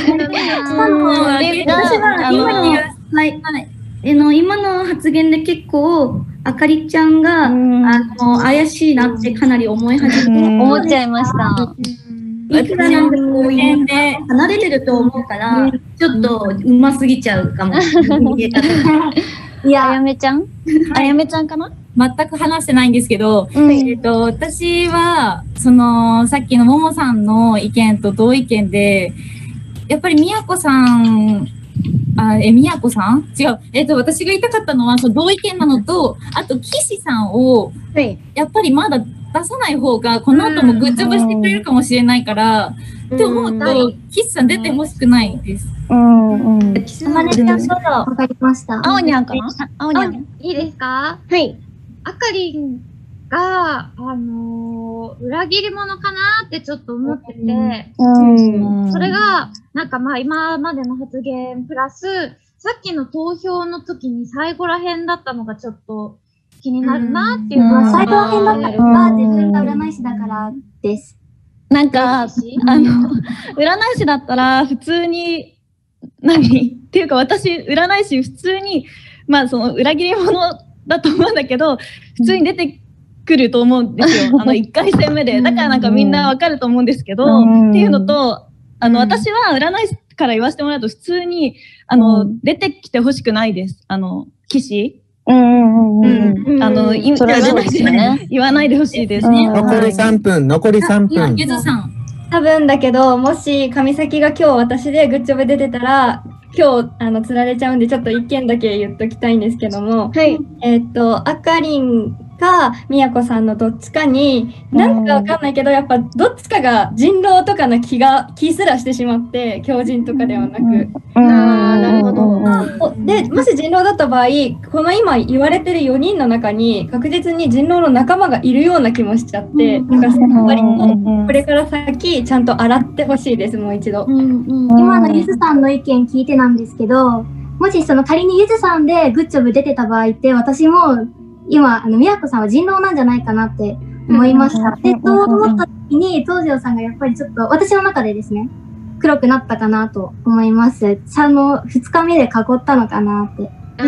[SPEAKER 4] は今の、はい、あの今の発言で結構あかりちゃんがあの怪しいなってかなり思い始めて、
[SPEAKER 3] 思っちゃいました。
[SPEAKER 4] いくらなんでこういう離れてると思うから、ちょっとうますぎちゃうかも。
[SPEAKER 3] いや、あやめちゃんあやめちゃんかな。
[SPEAKER 11] 全く話してないんですけど、うん、えっと、私は、その、さっきのももさんの意見と同意見で、やっぱりみやこさん、あ、え、みやこさん違う。えっと、私が言いたかったのは、その同意見なのと、あと、岸さんを、はい、やっぱりまだ出さない方が、この後もグッジョブしてくれるかもしれないから、うん、って思うと、岸さん出てほしくないです。
[SPEAKER 5] うんうん。あまねちゃん、そうだ。わかりました。
[SPEAKER 3] あおにゃんかなあおにゃん。
[SPEAKER 6] いいですか？
[SPEAKER 3] はい。
[SPEAKER 6] あかりんが、あのー、裏切り者かなってちょっと思ってて、うん、それが、なんかまあ今までの発言プラス、さっきの投票の時に最後ら辺だったのがちょっ気になるなっていうの
[SPEAKER 5] が、最後ら辺だったのが自分が占い師だからです。
[SPEAKER 12] なんか、あの、占い師だったら普通に、何っていうか私、占い師普通に、まあその裏切り者だと思うんだけど、普通に出てくると思うんですよ。あの、一回戦目で。だからなんかみんなわかると思うんですけど、っていうのと、あの、私は占い師から言わせてもらうと普通に、あの、出てきてほしくないです。あの、騎士。うんうんうん。あの、今、言わないでほしいですね。
[SPEAKER 9] 残りさんぷん、残りさんぷん。
[SPEAKER 12] ゆずさん。
[SPEAKER 2] 多分だけど、もし上先が今日私でグッジョブ出てたら、今日、あの、釣られちゃうんで、ちょっと一件だけ言っときたいんですけども、はい。えっと、あかりんか、みやこさんのどっちかに、なんかわかんないけど、やっぱどっちかが人狼とかの気が、気すらしてしまって、狂人とかではなく。
[SPEAKER 3] ああ、なるほど。
[SPEAKER 2] で、もし人狼だった場合、この今言われてるよにんの中に、確実に人狼の仲間がいるような気もしちゃって、なんか、やっぱりこれから先、ちゃんと洗ってほしいです、もう一度。
[SPEAKER 5] 今のゆずさんの意見聞いてなんですけど、もしその仮にゆずさんでグッジョブ出てた場合って、私も、今、あの、みやこさんは人狼なんじゃないかなって思いました。で、と思った時に、東條さんがやっぱりちょっと、私の中でですね、黒くなったかなと思います。ちゃんのふつかめで囲ったのかなって。
[SPEAKER 3] あ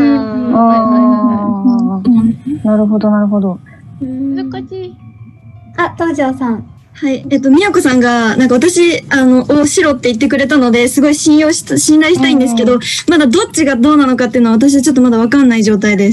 [SPEAKER 3] あ、なるほど、なるほど。
[SPEAKER 6] 難しい。
[SPEAKER 2] あ、東條さん。
[SPEAKER 8] はい。えっと、みやこさんが、なんか私、あの、お白って言ってくれたので、すごい信用し、信頼したいんですけど、まだどっちがどうなのかっていうのは私はちょっとまだわかんない状態です。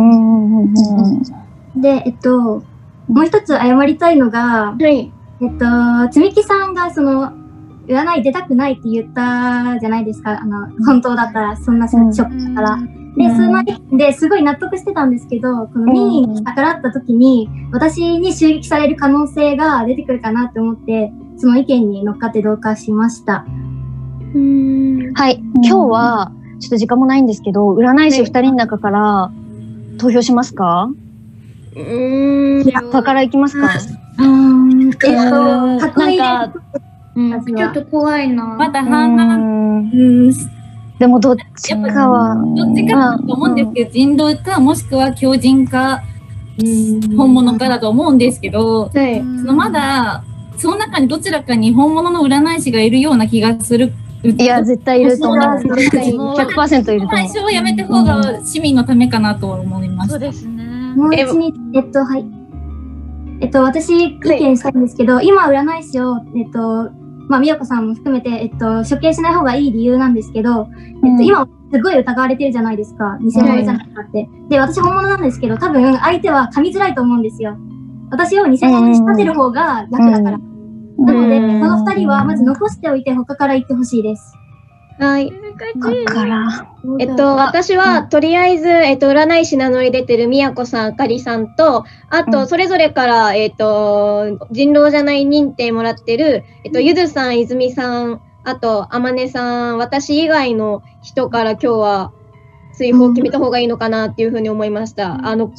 [SPEAKER 5] で、えっと、もう一つ謝りたいのが、はい、えっと、つみきさんがその、占い出たくないって言ったじゃないですか。あの、本当だったら、そんなショックだから。で、その意見ですごい納得してたんですけど、この民意に逆らった時に、私に襲撃される可能性が出てくるかなって思って、その意見に乗っかって同化しました。
[SPEAKER 3] うーんはい。今日は、ちょっと時間もないんですけど、占い師ふたりの中から投票しますか？うーん。他からいきますか？
[SPEAKER 5] うーん。えっと、
[SPEAKER 3] なんか、
[SPEAKER 4] うん、ちょっと怖いな。
[SPEAKER 11] また半々。
[SPEAKER 3] でもどっちかは。
[SPEAKER 11] どっちかだと思うんですけど、人狼か、もしくは狂人か、本物かだと思うんですけど、そのまだ、その中にどちらかに本物の占い師がいるような気がする。
[SPEAKER 3] いや、絶対いると思う。絶対ひゃくパーセントいると思う。
[SPEAKER 11] 最初はやめた方が市民のためかなと思いました。
[SPEAKER 6] そうですね。
[SPEAKER 5] もう一日、えっと、はい。えっと、私、意見したいんですけど、今、占い師を、えっと、まあ、みやこさんも含めて、えっと、処刑しない方がいい理由なんですけど、えっと、今、すごい疑われてるじゃないですか。偽物じゃないかって。で、私本物なんですけど、多分、相手は噛みづらいと思うんですよ。私を偽物に仕立てる方が楽だから。なので、この二人は、まず残しておいて、他から言ってほしいです。
[SPEAKER 10] はい。
[SPEAKER 3] 他から。
[SPEAKER 10] えっと、私は、とりあえず、えっと、占い師名乗り出てるみやこさん、あかりさんと、あと、それぞれから、えっと、人狼じゃない認定もらってる、えっと、ゆずさん、いずみさん、あと、あまねさん、私以外の人から今日は、追放を決めた方がいいのかなっていうふうに思いました。あの、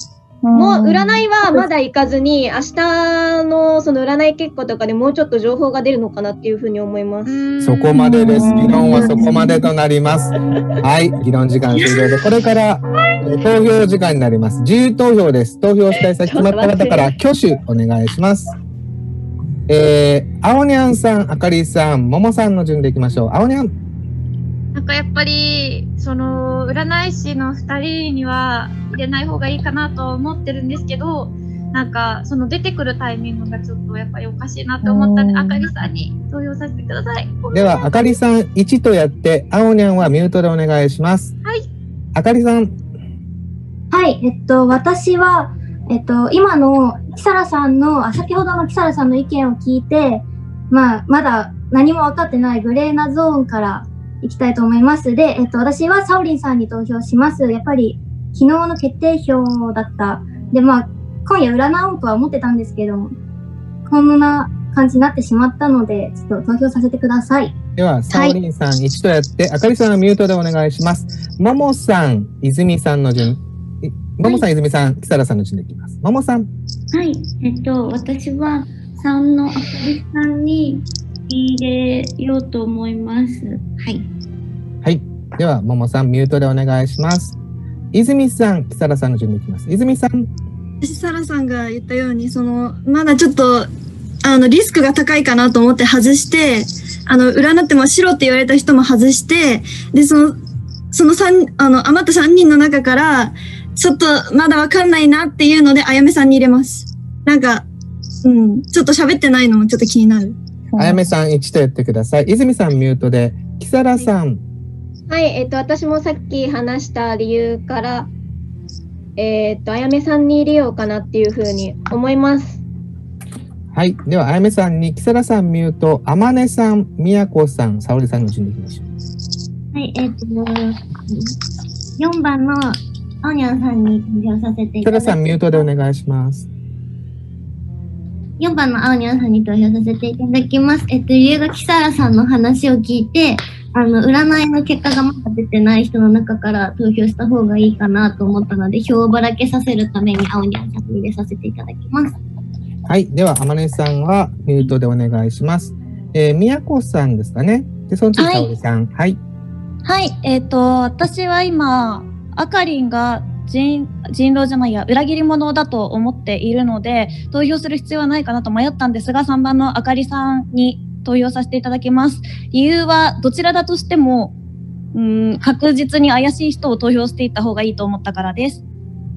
[SPEAKER 10] もう占いはまだ行かずに、明日のその占い結果とかでもうちょっと情報が出るのかなっていうふうに思います。
[SPEAKER 9] そこまでです。議論はそこまでとなります。はい、議論時間終了で、これから、えー、投票時間になります。自由投票です。投票したい先決まった方から挙手お願いします。えー、あおにゃんさん、あかりさん、ももさんの順でいきましょう。あおにゃん。
[SPEAKER 6] なんかやっぱり、その、占い師の二人には入れない方がいいかなと思ってるんですけど、なんか、その出てくるタイミングがちょっとやっぱりおかしいなと思ったんで、あかりさんに投票させてください。
[SPEAKER 9] では、あかりさんいちとやって、あおにゃんはミュートでお願いします。
[SPEAKER 6] はい。
[SPEAKER 9] あかりさん。
[SPEAKER 5] はい、えっと、私は、えっと、今のキサラさんの、あ、先ほどのキサラさんの意見を聞いて、まあ、まだ何も分かってないグレーなゾーンからいきたいと思います。で、えっと、私はサオリンさんに投票します。やっぱり、昨日の決定票だった。で、まあ、今夜占おうとは思ってたんですけども、こんな感じになってしまったので、ちょっと投票させてください。
[SPEAKER 9] では、サオリンさんいちとやって、あかりさんはミュートでお願いします。ももさん、泉さんの順、ももさん、泉さん、キサラさんの順でいきます。ももさん。
[SPEAKER 4] はい、えっと、私はさんのあかりさんに入れようと思います。はい。
[SPEAKER 9] はい。では、ももさん、ミュートでお願いします。泉さん、キサラさんの順でいきます。泉さん。
[SPEAKER 8] 私、サラさんが言ったように、その、まだちょっと、あの、リスクが高いかなと思って外して、あの、占っても白って言われた人も外して、で、その、その三、あの、余ったさんにんの中から、ちょっとまだわかんないなっていうので、あやめさんに入れます。なんか、うん、ちょっと喋ってないのもちょっと気になる。
[SPEAKER 9] あやめさんいちとやってください。泉さんミュートで、キサラさん。
[SPEAKER 10] はい、えっと、私もさっき話した理由から、えっと、あやめさんに入れようかなっていうふうに思います。
[SPEAKER 9] はい。では、あやめさんに、キサラさんミュート、あまねさん、みやこさん、さおりさんの順でいきましょう。
[SPEAKER 7] はい、えっと、よんばんのあおにゃんさんに投票させていただきます。
[SPEAKER 9] キサラさんミュートでお願いします。
[SPEAKER 7] よんばんのあおにゃんさんに投票させていただきます。えっと、理由がキサラさんの話を聞いて、あの、占いの結果がまだ出てない人の中から投票した方がいいかなと思ったので、票をばらけさせるためにあおにゃんさんに入れさせていただきます。
[SPEAKER 9] はい。では、あまねさんはミュートでお願いします。えー、みやこさんですかね。で、その次、さおりさん。はい。
[SPEAKER 12] はい。えっと、私は今、あかりんが人、人狼じゃないや、裏切り者だと思っているので、投票する必要はないかなと迷ったんですが、さんばんのあかりさんに投票させていただきます。理由は、どちらだとしても、うん、確実に怪しい人を投票していった方がいいと思ったからです。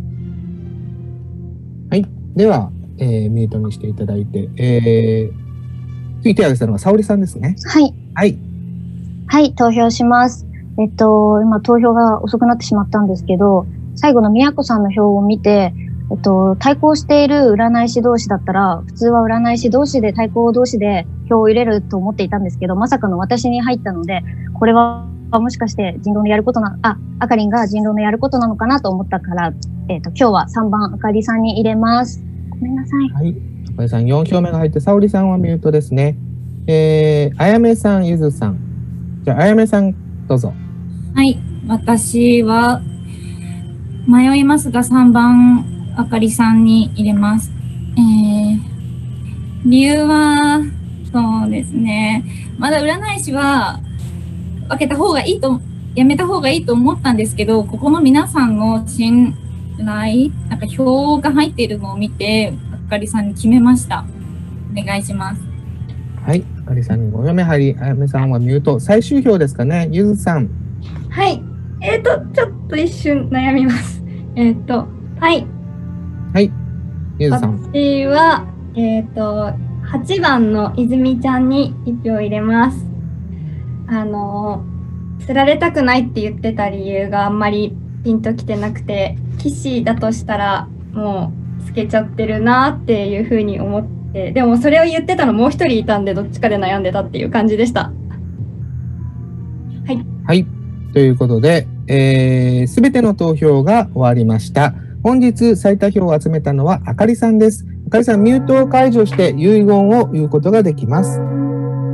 [SPEAKER 9] はい。では、えー、ミュートにしていただいて、えー、次手を挙げたのは沙織さんですね。
[SPEAKER 3] はい。
[SPEAKER 9] はい。
[SPEAKER 3] はい、投票します。えっと、今投票が遅くなってしまったんですけど、最後の宮子さんの票を見て、えっと、対抗している占い師同士だったら、普通は占い師同士で対抗同士で票を入れると思っていたんですけど、まさかの私に入ったので、これはもしかして人狼のやることな、あ、あかりんが人狼のやることなのかなと思ったから、えっと、今日はさんばんあかりさんに入れます。ごめんなさい。
[SPEAKER 9] はい。あかりさんよん票目が入って、沙織さんはミュートですね。えー、あやめさん、ゆずさん。じゃあ、あやめさん、どうぞ。
[SPEAKER 11] はい。私は、迷いますが、さんばんあかりさんに入れます。えー、理由は、そうですね。まだ占い師は、分けた方がいいと、やめた方がいいと思ったんですけど、ここの皆さんの信頼、なんか票が入っているのを見て、あかりさんに決めました。お願いします。
[SPEAKER 9] はい。あかりさんにご票目入り、あやめさんはミュート。最終票ですかね。ゆずさん。
[SPEAKER 2] はい。えっと、ちょっと一瞬悩みます。えっと、はい。
[SPEAKER 9] はい。ゆずさん。
[SPEAKER 2] 私は、えっと、はちばんの泉ちゃんにいち票入れます。あの、釣られたくないって言ってた理由があんまりピンときてなくて、騎士だとしたらもう透けちゃってるなっていうふうに思って、でもそれを言ってたのもう一人いたんで、どっちかで悩んでたっていう感じでした。はい。
[SPEAKER 9] はい。ということで、えー、すべての投票が終わりました。本日最多票を集めたのはあかりさんです。あかりさん、ミュートを解除して遺言を言うことができます。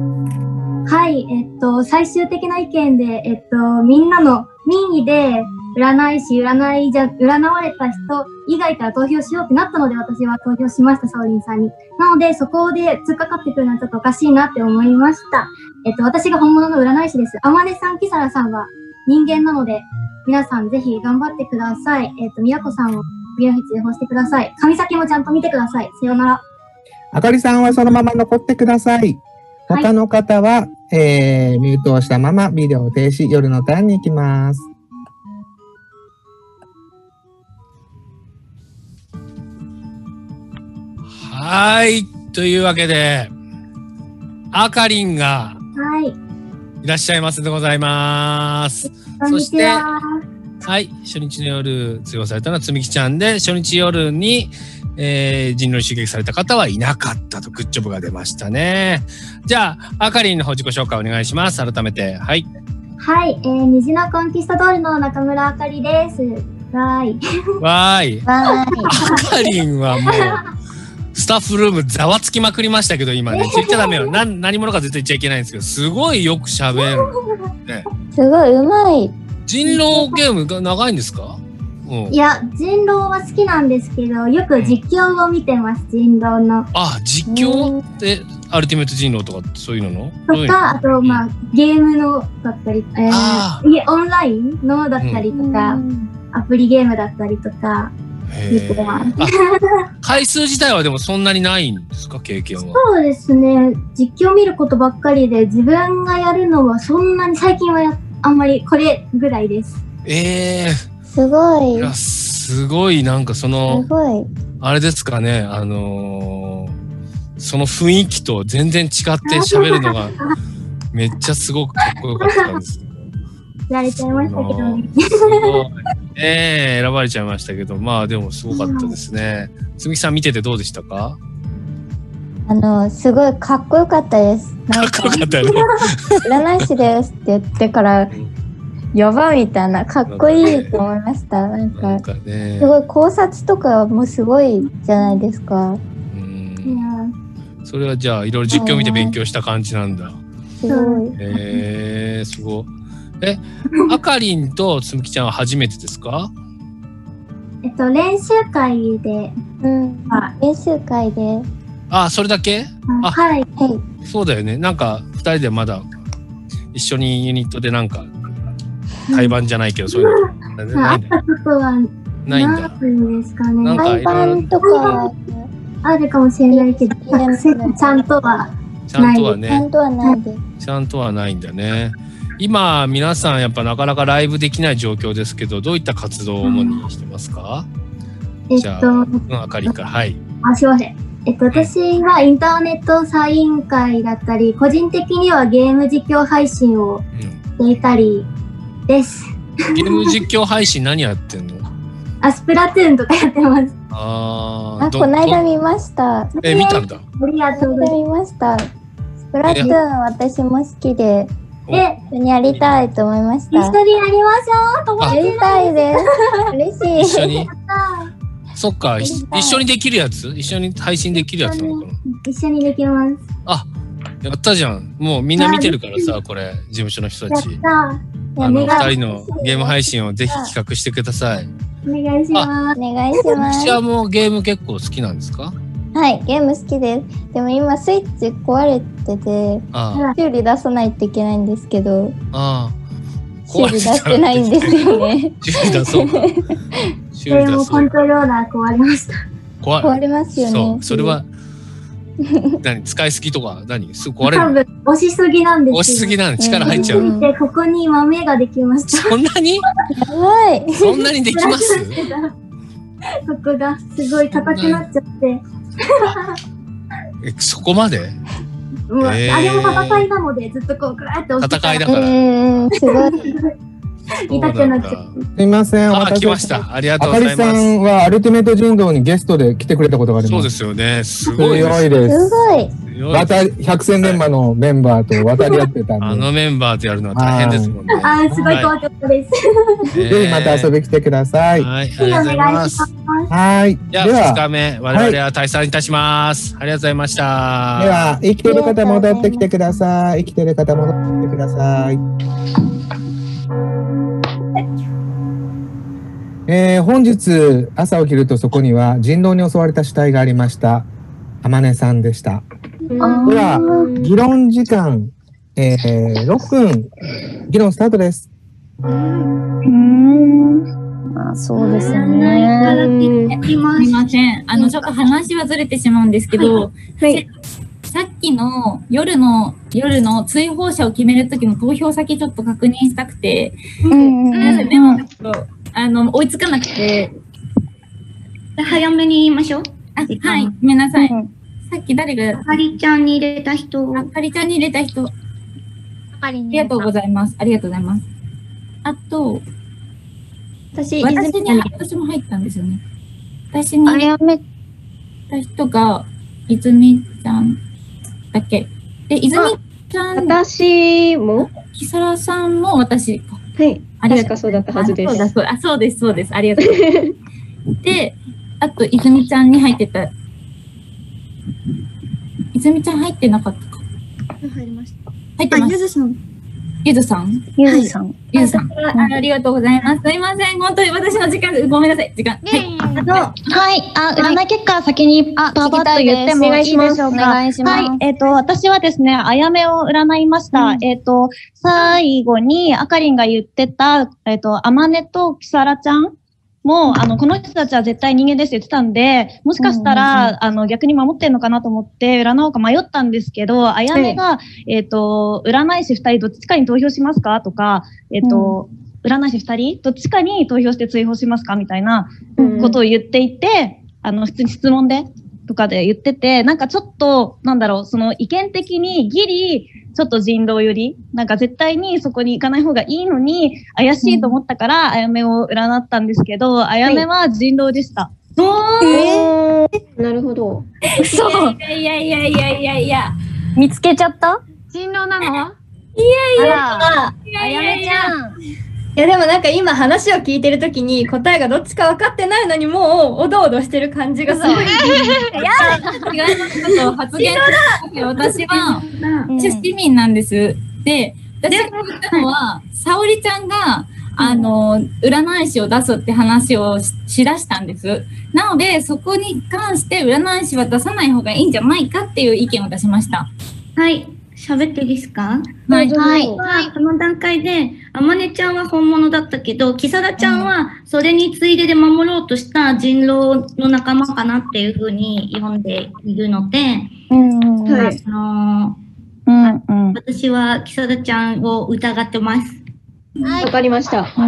[SPEAKER 5] はい、えっと、最終的な意見で、えっと、みんなの民意で、 占い師、占いじゃ、占われた人以外から投票しようってなったので、私は投票しました、サオリンさんに。なので、そこで突っかかってくるのはちょっとおかしいなって思いました。えっと、私が本物の占い師です。あまねさん、キサラさんは人間なので、皆さんぜひ頑張ってください。えっと、みやこさんを次の日追放してください。髪先もちゃんと見てください。さようなら。
[SPEAKER 9] あかりさんはそのまま残ってください。他の方は、はい、えー、ミュートをしたままビデオ停止、夜のターンに行きます。
[SPEAKER 1] はい。というわけで、あかりんがいらっしゃいますでございます。そして、はい。初日の夜、通報されたのはつみきちゃんで、初日夜に、えー、人狼に襲撃された方はいなかったと、グッジョブが出ましたね。じゃあ、あかりんの方自己紹介お願いします。改めて。はい。
[SPEAKER 5] はい。えー、虹のコンキスタドールの中村あかりです。わーい。
[SPEAKER 1] わーい。あかりんはもう、スタッフルームざわつきまくりましたけど、今ね。言っちゃダメよ。な何者か絶対言っちゃいけないんですけど、すごいよく喋る。ね、
[SPEAKER 13] すごい、うまい。
[SPEAKER 1] 人狼ゲームが長いんですか？うん、
[SPEAKER 5] いや、人狼は好きなんですけど、よく実況を見てます、うん、人狼の。
[SPEAKER 1] あ、実況ってアルティメット人狼とかそういうの
[SPEAKER 5] のとか、あと、まあ、ゲームのだったり、えー、オンラインのだったりとか、うん、アプリゲームだったりとか、見てます。
[SPEAKER 1] 回数自体はでもそんなにないんですか、経験は。
[SPEAKER 5] そうですね。実況見ることばっかりで、自分がやるのはそんなに、最近はやあんまりこれぐらいです。
[SPEAKER 1] ええー。
[SPEAKER 13] すごい。
[SPEAKER 1] いや、すごい、なんかその、
[SPEAKER 13] すごい。
[SPEAKER 1] あれですかね、あのー、その雰囲気と全然違って喋るのが、めっちゃすごくかっこよかったんですけど。
[SPEAKER 5] やられちゃいましたけどね。
[SPEAKER 1] すごい。ええー、選ばれちゃいましたけど、まあでもすごかったですね。つみきさん見ててどうでしたか？
[SPEAKER 13] あの、すごいかっこよかったです。
[SPEAKER 1] かっこよかったね。
[SPEAKER 13] 占い師ですって言ってから、やばいみたいな、かっこいいと思いました。なんか、なんかね、すごい考察とかもすごいじゃないですか。
[SPEAKER 1] うん。それはじゃあ、いろいろ実況見て勉強した感じなんだ。
[SPEAKER 13] すごい。
[SPEAKER 1] えー、すごい。え、あかりんとつみきちゃんは初めてですか？
[SPEAKER 5] えっと、練習会で。
[SPEAKER 13] うん。練習会で。
[SPEAKER 1] あ、それだけ？
[SPEAKER 5] あ、はい。
[SPEAKER 1] そうだよね。なんか、二人でまだ、一緒にユニットでなんか、対バンじゃないけど、そういうの。
[SPEAKER 5] 会ったことはないんですかね。
[SPEAKER 13] 対バンとか
[SPEAKER 5] あるかもしれないけど、ちゃんとは
[SPEAKER 1] ちゃんとはね。
[SPEAKER 13] ちゃんとはないです。
[SPEAKER 1] ちゃんとはないんだね。今、皆さんやっぱなかなかライブできない状況ですけど、どういった活動を主にしてますか？
[SPEAKER 5] えっと、
[SPEAKER 1] じゃあ、うん、あかりから、はい。
[SPEAKER 5] あ、すいません。えっと、私はインターネットサイン会だったり、個人的にはゲーム実況配信をしていたりです。
[SPEAKER 1] うん、ゲーム実況配信何やってんの？
[SPEAKER 5] あ、スプラトゥーンとかやってます。
[SPEAKER 1] あ
[SPEAKER 13] あ、こないだ見ました。
[SPEAKER 1] え、見たんだ。
[SPEAKER 5] ありがとうござい
[SPEAKER 13] ました。スプラトゥーン私も好きで、
[SPEAKER 5] え、
[SPEAKER 13] 一緒にやりたいと思いました。
[SPEAKER 5] 一緒にやりましょう。友達
[SPEAKER 13] やりたいです。嬉しい。
[SPEAKER 1] 一緒に。そっか、一緒にできるやつ？一緒に配信できるやつなのかな？
[SPEAKER 5] 一緒にできます。
[SPEAKER 1] あ、やったじゃん。もうみんな見てるからさ、これ、事務所の人たち。
[SPEAKER 5] やった。
[SPEAKER 1] あの、二人のゲーム配信をぜひ企画してください。
[SPEAKER 5] お願いします。
[SPEAKER 13] お願いします。
[SPEAKER 1] 私はもうゲーム結構好きなんですか？
[SPEAKER 13] はい、ゲーム好きです。でも今スイッチ壊れてて、
[SPEAKER 1] ああ
[SPEAKER 13] 修理出さないといけないんですけど、
[SPEAKER 1] ああ
[SPEAKER 13] 修理出してないんですよね。
[SPEAKER 1] 修理出そうか。
[SPEAKER 5] 修理出そう。コントローラー壊れました。
[SPEAKER 1] 壊
[SPEAKER 13] 壊れますよね。
[SPEAKER 1] そう、それは何使いすぎとか何すぐ壊れる？
[SPEAKER 5] 多分押しすぎなんですよ。
[SPEAKER 1] 押しすぎなん力入っちゃう。
[SPEAKER 5] うん、でここに豆ができました。
[SPEAKER 1] そんなに？
[SPEAKER 13] やばい。
[SPEAKER 1] そんなにできます？
[SPEAKER 5] ここがすごい硬くなっちゃって。
[SPEAKER 1] え、そこまで？
[SPEAKER 5] もう、えー、あれも戦いなのでずっとこうグラーって押して
[SPEAKER 1] 戦いだから。
[SPEAKER 13] えー、すごい。
[SPEAKER 5] 痛くなっちゃう。
[SPEAKER 9] すみません。
[SPEAKER 1] あ、来ました。ありがとうございます。
[SPEAKER 9] あかりさんはアルティメット人狼にゲストで来てくれたことがあります。
[SPEAKER 1] そうですよね。すごい
[SPEAKER 9] です。すごいです。
[SPEAKER 13] すごい。
[SPEAKER 9] 渡り百戦錬磨のメンバーと渡り合ってたんで。
[SPEAKER 1] あのメンバーとやるのは大変ですもんね。
[SPEAKER 5] あー、すごい怖かったです。
[SPEAKER 9] ぜひまた遊びに来てください。
[SPEAKER 1] はい、ありがとうございます。
[SPEAKER 9] はい。
[SPEAKER 1] じゃあふつかめ、我々は退散いたします。ありがとうございました。
[SPEAKER 9] では、生きてる方戻ってきてください。生きてる方戻ってきてください。 えー、本日朝起きるとそこには人狼に襲われた死体がありました。あまねさんでした。では、議論時間、えー、ろっぷん、議論スタートです。
[SPEAKER 12] うーん。まあ、そうですね。
[SPEAKER 11] すみません。あの、ちょっと話はずれてしまうんですけど、はい。さっきの夜の、夜の追放者を決めるときの投票先ちょっと確認したくて、うん。でも、あの、追いつかなくて。
[SPEAKER 4] 早めに言いましょう。
[SPEAKER 11] あ、はい。ごめんなさい。さっき誰が。
[SPEAKER 4] あかりちゃんに入れた人。
[SPEAKER 11] あかりちゃんに入れた人。ありがとうございます。ありがとうございます。あと、
[SPEAKER 2] 私、
[SPEAKER 11] 私に、私も入ったんですよね。私に入れた人が、泉ちゃんだっけ。で、泉ちゃん。
[SPEAKER 10] 私も
[SPEAKER 11] 木更さんも私か。
[SPEAKER 10] はい。ありがとう。そうだったはずです。
[SPEAKER 11] あ、そうです、そうです。ありがとう。で、あと、泉ちゃんに入ってた。泉ちゃん入ってなかったか。
[SPEAKER 8] 入りました。
[SPEAKER 11] 入ってます。
[SPEAKER 8] ゆずさん。
[SPEAKER 11] ゆずさん
[SPEAKER 12] ゆずさん。
[SPEAKER 11] ゆずさん。ありがとうございます。すいません。本当に私の時間、ごめんなさい。時間。はい。
[SPEAKER 12] あの、はい。あ、占い結果先にパパッと言ってもいいでしょうか。はい。えっと、私はですね、あやめを占いました。えっと、最後にあかりんが言ってた、えっと、あまねときさらちゃんもう、あの、この人たちは絶対人間ですって言ってたんで、もしかしたら、あの、逆に守ってんのかなと思って、占おうか迷ったんですけど、あやめが、えっと、占い師二人どっちかに投票しますかとか、えっと、占い師二人どっちかに投票して追放しますかみたいなことを言っていて、あの、普通に質問で、とかで言ってて、なんかちょっと、なんだろう、その意見的にギリ、ちょっと人狼より、なんか絶対にそこに行かない方がいいのに、怪しいと思ったから、あやめを占ったんですけど、あやめは人狼でした。
[SPEAKER 10] おー、なるほど。
[SPEAKER 11] そう。いやいやいやいやいや。
[SPEAKER 12] 見つけちゃった？
[SPEAKER 6] 人狼なの？
[SPEAKER 11] いやいや。
[SPEAKER 2] あ
[SPEAKER 12] やめちゃん。
[SPEAKER 2] いやでもなんか今話を聞いてるときに答えがどっちか分かってないのにもうおどおどしてる感じがすごい。いや
[SPEAKER 11] 違います発言だ私は市民なんです。で、私が言ったのは、沙織ちゃんが、あの、占い師を出すって話を し, しだしたんです。なので、そこに関して占い師は出さない方がいいんじゃないかっていう意見を出しました。
[SPEAKER 4] はい。喋っていいですか？
[SPEAKER 11] はい。
[SPEAKER 4] はい。はい。この段階で、あまねちゃんは本物だったけど、きさらちゃんはそれについでで守ろうとした人狼の仲間かなっていうふうに読んでいるので、
[SPEAKER 12] うん
[SPEAKER 4] はい。あのーうんうん、私はきさらちゃんを疑ってます。
[SPEAKER 10] はい。わかりました。
[SPEAKER 6] は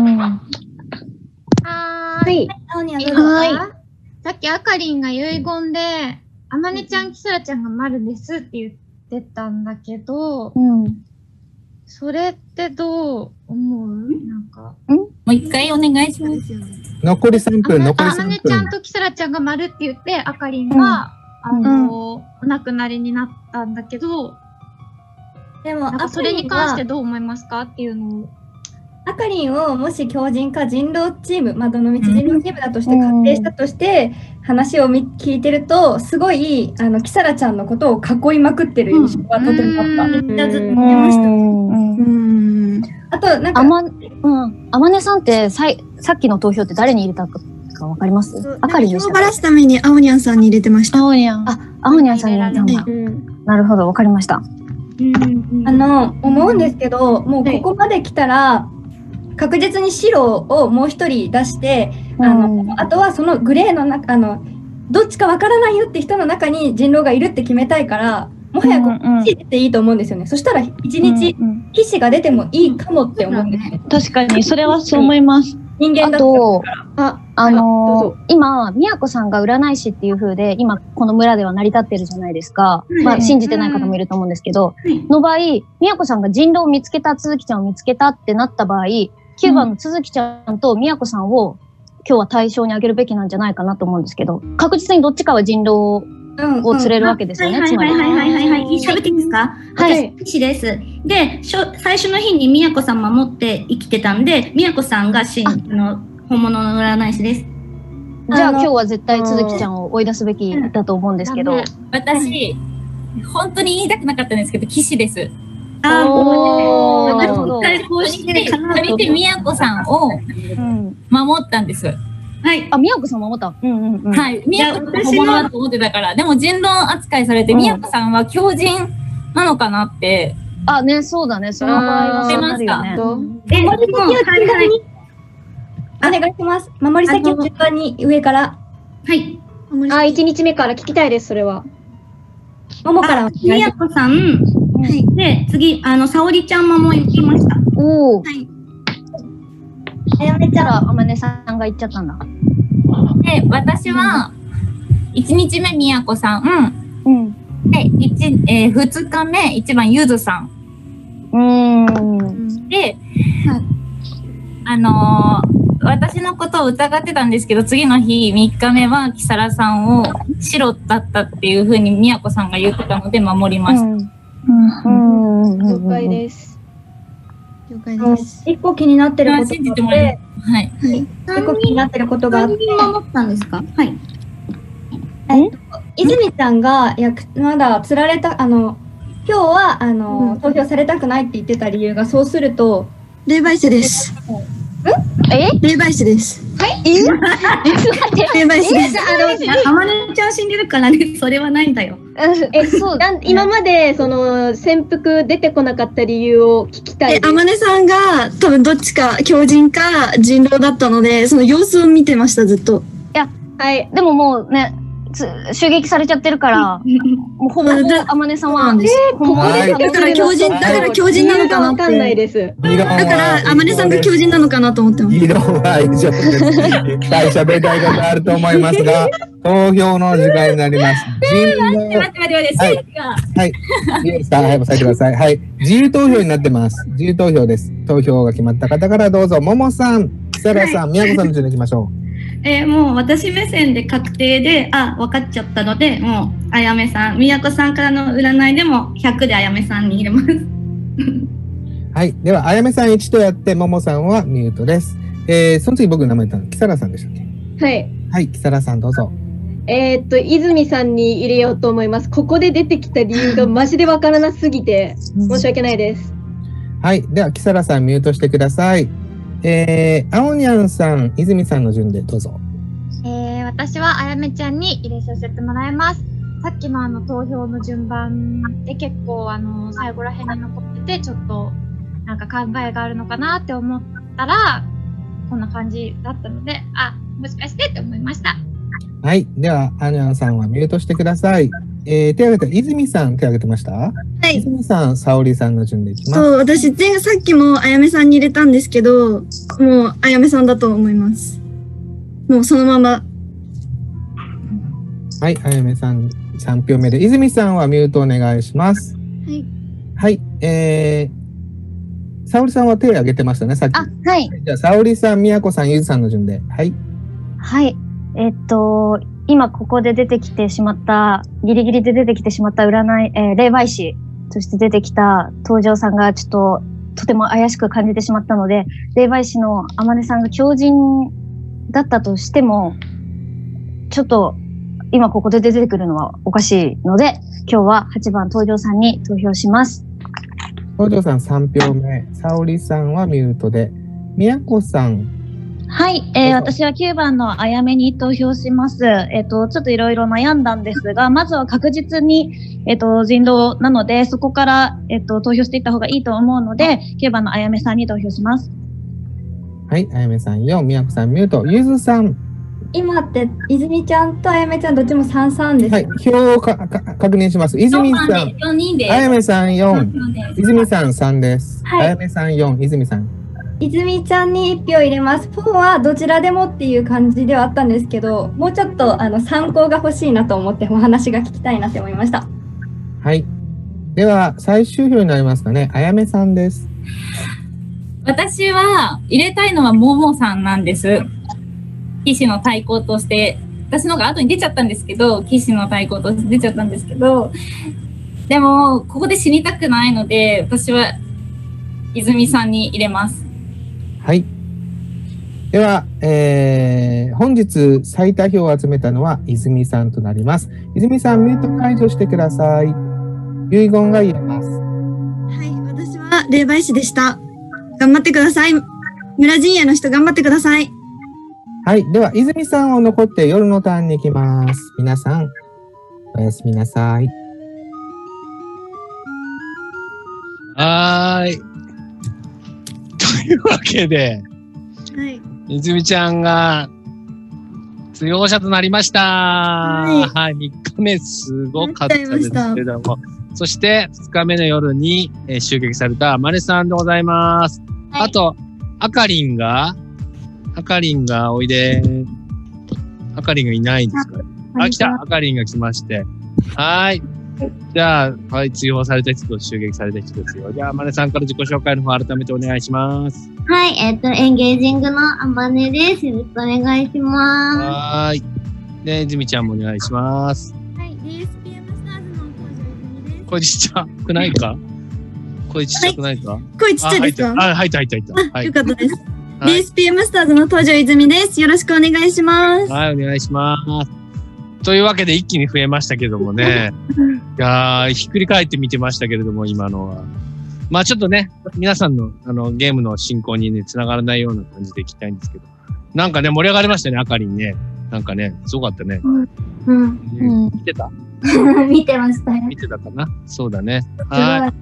[SPEAKER 6] ーい。はい。さっきあかりんが遺言で、あまねちゃん、きさらちゃんが丸ですって言って、出たんだけど、
[SPEAKER 12] うん、
[SPEAKER 6] それってどう思う？なんか、
[SPEAKER 11] もう一回お願いします。
[SPEAKER 9] 残りさんぷん、残りさんぷん。
[SPEAKER 6] あまねちゃんときさらちゃんが丸って言って、あかりんが、うん、あの、うん、お亡くなりになったんだけど、でも、それに関してどう思いますかっていうのを。
[SPEAKER 2] あかりんをもし強人か人狼チーム、まあ、どの道人狼チームだとして仮定したとして、うん、話を聞いてると、すごい、あの、きさらちゃんのことを囲いまくってる印象がとてもあった。めっちゃずっと見ました。うん。あと、なんか、
[SPEAKER 12] あま、うん。あまねさんってさい、さっきの投票って誰に入れたかわかります？あかりんでした。
[SPEAKER 8] 票ばらすためにあおにゃんさんに入れてました。
[SPEAKER 12] あおにゃん。あ、あおにゃんさんに入れたんだ。うん、なるほど、わかりました。
[SPEAKER 2] うん、あの、思うんですけど、もうここまで来たら、確実に白をもう一人出して、あの、うん、あとはそのグレーの中、あの、どっちかわからないよって人の中に人狼がいるって決めたいから、もはやこっちっていいと思うんですよね。うんうん、そしたら一日、騎士が出てもいいかもって思うんですよ。
[SPEAKER 12] 確かに、それはそう思います。
[SPEAKER 2] 人間だったら。
[SPEAKER 12] あ、あのー、今、みやこさんが占い師っていう風で、今、この村では成り立ってるじゃないですか。うん、まあ、信じてない方もいると思うんですけど、うん、の場合、みやこさんが人狼を見つけた、つづきちゃんを見つけたってなった場合、きゅうばんのつづきちゃんとみやこさんを今日は対象に挙げるべきなんじゃないかなと思うんですけど、確実にどっちかは人狼を連れるわけですよね、つまり。
[SPEAKER 4] はいはいはいはいはい。喋っていいですか？はい。騎士です。で、最初の日にみやこさん守って生きてたんで、みやこさんが真の本物の占い師です。
[SPEAKER 12] じゃあ今日は絶対つづきちゃんを追い出すべきだと思うんですけど。
[SPEAKER 11] 私、本当に言いたくなかったんですけど、騎士です。
[SPEAKER 4] あおー、なるほど。
[SPEAKER 11] 借りてみやこさんを守ったんです。
[SPEAKER 4] はい。
[SPEAKER 3] あ、みやこさん守った。うんうんうん。
[SPEAKER 11] はい。みやこさん本物だと思ってたから。でも人狼扱いされて、みやこさんは狂人なのかなって。
[SPEAKER 3] あ、ね、そうだね。その場合はそうなるよね。
[SPEAKER 2] え、守り先を順番に。お願いします。守り先を順番に上から。
[SPEAKER 4] はい。
[SPEAKER 10] あ、一日目から聞きたいです、それは。
[SPEAKER 2] ももから。
[SPEAKER 4] みやこさん。はい。で、次、あの、さおりちゃんももう言ってました。
[SPEAKER 3] おお。
[SPEAKER 4] はい。
[SPEAKER 3] あやめちゃら、あまねさんが言っちゃったんだ。
[SPEAKER 11] で、私は、一日目みやこさん。
[SPEAKER 3] うん。
[SPEAKER 11] で、一、えー、二日目、一番ゆずさん。
[SPEAKER 3] うん。
[SPEAKER 11] で、はい、あのー、私のことを疑ってたんですけど、次の日、みっかめは、きさらさんを白だったっていうふうにみやこさんが言ってたので、守りました。
[SPEAKER 3] うん。うん。
[SPEAKER 10] 了解です。
[SPEAKER 2] 了解です。一個気になってることがあって、
[SPEAKER 11] はい。
[SPEAKER 2] 一個気になってることがあって。
[SPEAKER 4] 守ったんですか？はい。
[SPEAKER 2] えっと、泉ちゃんが、いや、まだ釣られた、あの、今日は、あの、うん、投票されたくないって言ってた理由が、そうすると、
[SPEAKER 8] 霊媒師です。
[SPEAKER 3] え
[SPEAKER 8] 霊媒師です。
[SPEAKER 3] はい。え
[SPEAKER 8] 霊媒師です。
[SPEAKER 4] あまねちゃん死んでるからね、それはないんだよ。
[SPEAKER 10] え、そう、今まで、その、潜伏出てこなかった理由を聞きたい。
[SPEAKER 8] え、あまねさんが、多分どっちか、狂人か人狼だったので、その様子を見てました、ずっと。
[SPEAKER 3] いや、はい。でももうね、襲撃されちゃってるから、もうほぼほぼあまねさんは、
[SPEAKER 8] えー、ここでだから狂人、だから狂人なのかなって。
[SPEAKER 10] わかんないです。
[SPEAKER 8] だからあまねさんが狂人なのかなと思ってます。
[SPEAKER 9] 議論は以上です。いっぱい喋りたいことあると思いますが、投票の時間になります。
[SPEAKER 11] 待って待って待って待って、
[SPEAKER 9] はい。はい。いいですか？はい、押さえてください。はい。自由投票になってます。自由投票です。投票が決まった方からどうぞ、ももさん、きさらさん、みやこさんの順でいきましょう。
[SPEAKER 4] えー、もう私目線で確定で、あ、分かっちゃったので、もう、あやめさん、みやこさんからの占いでもひゃくであやめさんに入れます。
[SPEAKER 9] はい。では、あやめさんいちとやって、ももさんはミュートです。えー、その次僕の名前言ったの、きさらさんでしたっけ？
[SPEAKER 10] はい。
[SPEAKER 9] はい、きさらさんどうぞ。
[SPEAKER 10] えー、っと、泉さんに入れようと思います。ここで出てきた理由がマジでわからなすぎて、申し訳ないです。
[SPEAKER 9] はい。では、きさらさんミュートしてください。えー、あおにゃんさん、泉さんの順でどうぞ。
[SPEAKER 6] えー、私はあやめちゃんに入れさせてもらいます。さっきのあの投票の順番で結構あの最後らへんに残ってて、ちょっとなんか考えがあるのかなって思ったら、こんな感じだったので、あ、もしかしてって思いました。
[SPEAKER 9] はい。では、あにゃんさんはミュートしてください。えー、手を挙げた、泉さん手を挙げてました？はい。泉さん、さおりさんの順でいきます。
[SPEAKER 8] そう、私、前さっきもあやめさんに入れたんですけど、もうあやめさんだと思います。もうそのまま。
[SPEAKER 9] はい、あやめさんさん票目で、泉さんはミュートお願いします。
[SPEAKER 8] はい。
[SPEAKER 9] はい、えー、さおりさんは手を挙げてましたね、さっき。
[SPEAKER 3] あ、はい。
[SPEAKER 9] じゃあ、さおりさん、みやこさん、ゆずさんの順で。はい。
[SPEAKER 3] はい。えっと、今ここで出てきてしまった、ギリギリで出てきてしまった占い、えー、霊媒師として出てきた東條さんがちょっととても怪しく感じてしまったので、霊媒師のあまねさんが狂人だったとしても、ちょっと今ここで出てくるのはおかしいので、今日ははちばん東條さんに投票します。
[SPEAKER 9] 東條さんさん票目、さおりさんはミュートで、みやこさん。
[SPEAKER 12] はい、えー、私はきゅうばんのあやめに投票します。えっと、ちょっといろいろ悩んだんですが、まずは確実に、えっと、人狼なので、そこから、えっと、投票していった方がいいと思うので、きゅうばんのあやめさんに投票します。
[SPEAKER 9] はい、あやめさんよん、みやこさんミュート、ゆずさん。
[SPEAKER 2] 今って、泉ちゃんとあやめちゃんどっちもさんさんです。
[SPEAKER 9] はい、票をかか確認します。泉さん、あやめさんよん、泉さんさんです。はい、あやめさんよん、泉さん。
[SPEAKER 2] 泉ちゃんにいち票入れます。フォーはどちらでもっていう感じではあったんですけど、もうちょっとあの参考が欲しいなと思ってお話が聞きたいなって思いました。
[SPEAKER 9] はい。では、最終票になりますかね。あやめさんです。
[SPEAKER 11] 私は入れたいのはももさんなんです。騎士の対抗として、私のが後に出ちゃったんですけど、騎士の対抗として出ちゃったんですけど、でも、ここで死にたくないので、私は泉さんに入れます。
[SPEAKER 9] はい。では、えー、本日最多票を集めたのは泉さんとなります。泉さん、ミュート解除してください。遺言が言えます。
[SPEAKER 8] はい、私は霊媒師でした。頑張ってください。村陣営の人頑張ってください。
[SPEAKER 9] はい。では、泉さんを残って夜のターンに行きます。皆さん、おやすみなさい。
[SPEAKER 1] はーい。というわけで、
[SPEAKER 8] はい。
[SPEAKER 1] 泉ちゃんが、追放者となりました。はい。はい、みっかめすごかったですけれども。そして、ふつかめの夜に、えー、襲撃されたまねさんでございます。はい、あと、あかりんが、あかりんがおいで。あかりんがいないんですか？あ、来た。あかりんが来まして。はい。じゃあ、はい、追放された人と襲撃された人ですよ。じゃあ、まねさんから自己紹介の方改めてお願いします。
[SPEAKER 7] はい、えっと、エンゲージングのあまねです。よろしくお願いします。
[SPEAKER 1] はーい。で、泉ちゃんもお願いします。
[SPEAKER 8] はい、ディーエスピーエム スターズの東條泉です。
[SPEAKER 1] 声ちっちゃくないか？声ちっちゃくないか？はい、
[SPEAKER 8] 声ちっちゃいですか？
[SPEAKER 1] あ、入った入った入った。
[SPEAKER 8] はい、よかったです。ディーエスピーエム スターズの東條泉です。よろしくお願いします。
[SPEAKER 1] はい、お願いします。というわけで一気に増えましたけどもね。いやー、ひっくり返って見てましたけれども、今のは。まあちょっとね、皆さんのあのゲームの進行にね、繋がらないような感じでいきたいんですけど。なんかね、盛り上がりましたね、あかりんね。なんかね、すごかったね。
[SPEAKER 5] うん。うん。
[SPEAKER 1] 見てた
[SPEAKER 5] 見てましたよ。
[SPEAKER 1] 見てたかなそうだね。はい。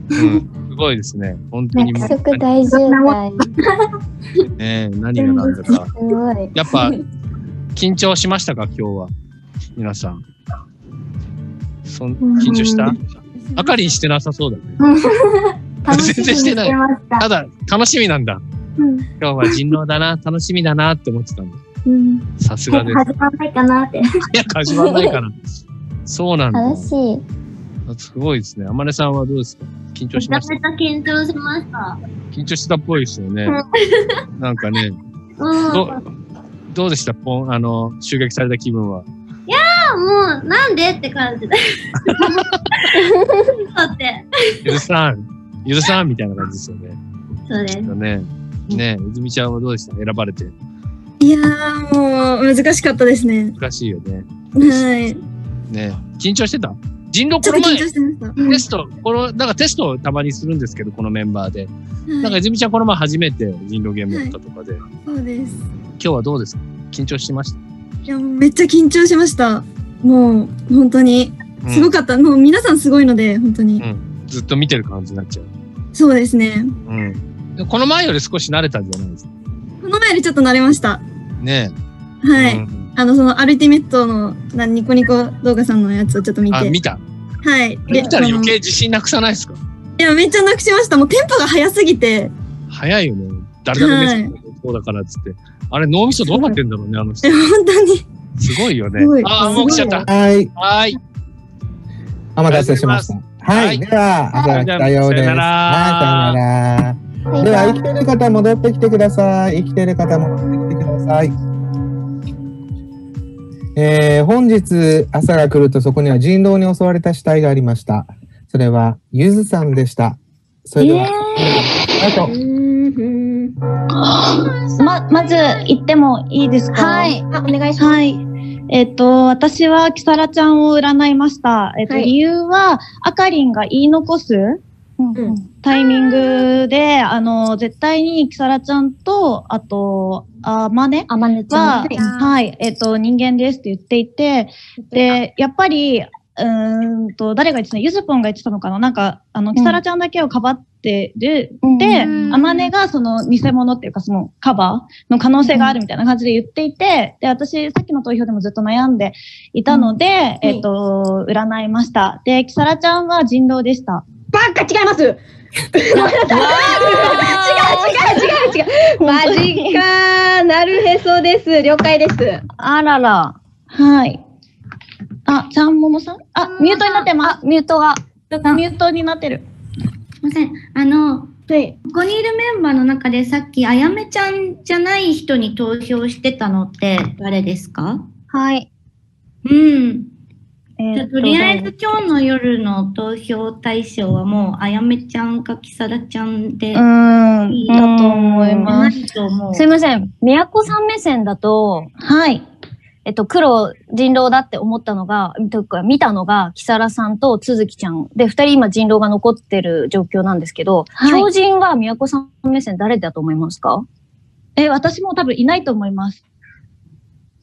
[SPEAKER 1] うん。すごいですね。本当に。
[SPEAKER 13] 約束大渋滞。
[SPEAKER 1] ねえ、何がなんだか。やっぱ、緊張しましたか、今日は。皆さん。そん緊張したあかりんしてなさそうだね。全然してない。ただ、楽しみなんだ。今日は人狼だな、楽しみだなって思ってたんだ。さすがです。
[SPEAKER 5] 始まんないかなって。
[SPEAKER 1] 早く始まんないかな。そうなんだ。
[SPEAKER 13] 楽しい。
[SPEAKER 1] すごいですね。あまねさんはどうですか？緊張しました？
[SPEAKER 7] めちゃめちゃ緊張しました。
[SPEAKER 1] 緊張したっぽいですよね。なんかね。ど, どうでしたポン、あの、襲撃された気分は。
[SPEAKER 7] いやー、もう、なんでって感じで。だって。
[SPEAKER 1] 許さん、許さんみたいな感じですよね。
[SPEAKER 7] そうです。
[SPEAKER 1] ね。ねえ、泉ちゃんはどうでした？選ばれて。
[SPEAKER 8] いやー、もう、難しかったですね。
[SPEAKER 1] 難しいよね。
[SPEAKER 8] はい。
[SPEAKER 1] ね緊張してた？人狼この前、
[SPEAKER 8] 緊張してました。
[SPEAKER 1] テスト、この、なんかテストをたまにするんですけど、このメンバーで。なんか泉ちゃんこの前初めて人狼ゲームやったとかで。
[SPEAKER 8] そうです。
[SPEAKER 1] 今日はどうですか？緊張しました？
[SPEAKER 8] いや、もうめっちゃ緊張しました。もう、本当に。すごかった。うん、もう皆さんすごいので、本当に、うん。
[SPEAKER 1] ずっと見てる感じになっちゃう。
[SPEAKER 8] そうですね。
[SPEAKER 1] うん。この前より少し慣れたんじゃないですか？
[SPEAKER 8] この前よりちょっと慣れました。
[SPEAKER 1] ね
[SPEAKER 8] え。はい。うん、あの、その、アルティメットの、なニコニコ動画さんのやつをちょっと見て。
[SPEAKER 1] あ、見た？
[SPEAKER 8] はい。
[SPEAKER 1] 見たら余計自信なくさないですか？
[SPEAKER 8] いや、めっちゃなくしました。もうテンポが速すぎて。
[SPEAKER 1] 速いよね。誰だけメッセージそうだからっつって。あれ、脳みそどうなってんだろうね、あの人。
[SPEAKER 8] 本当に。
[SPEAKER 1] すごいよね。ああ、もう来ちゃった。
[SPEAKER 9] はい。
[SPEAKER 1] はい。
[SPEAKER 9] お待たせしました。はい。では、朝が来たようです。はい、さよなら。では、生きてる方戻ってきてください。生きてる方戻ってきてください。えー、本日、朝が来るとそこには人狼に襲われた死体がありました。それは、ゆずさんでした。それでは、あと。
[SPEAKER 12] ま、まず、言ってもいいですか？
[SPEAKER 10] はい。あ、お願いします。
[SPEAKER 12] はい。えっと、私は、キサラちゃんを占いました。えっと、はい、理由は、あかりんが言い残す、うんうん、タイミングで、あの、絶対にキサラちゃんと、あと、あまね
[SPEAKER 10] あまねちゃん
[SPEAKER 12] は、はい、えっと、人間ですって言っていて、で、やっぱり、うーんと、誰が言ってたの？ゆずぽんが言ってたのかな？なんか、あの、キサラちゃんだけをかばってる。うん、で、あまねがその偽物っていうか、そのカバーの可能性があるみたいな感じで言っていて、で、私、さっきの投票でもずっと悩んでいたので、うん、えっと、占いました。で、キサラちゃんは人狼でした。
[SPEAKER 10] バカ違います違う違う違う違うマジかーなるへそです。了解です。
[SPEAKER 12] あらら。はい。あ、ちゃんももさんあ、ミュートになってます。ミュートが。ミュートになってる。
[SPEAKER 4] すいません。あの、はい、ここにいるメンバーの中でさっきあやめちゃんじゃない人に投票してたのって誰ですか？
[SPEAKER 12] はい。
[SPEAKER 4] うん。えー、とりあえず今日の夜の投票対象はもうあやめちゃんかきさらちゃんで。
[SPEAKER 12] うーん、だと思います。すいません。みやこさん目線だと、はい。えっと、黒人狼だって思ったのが、というか見たのが、キサラさんと都築ちゃんで、二人今人狼が残ってる状況なんですけど、はい、標準はみやこさん目線誰だと思いますか？え、私も多分いないと思います。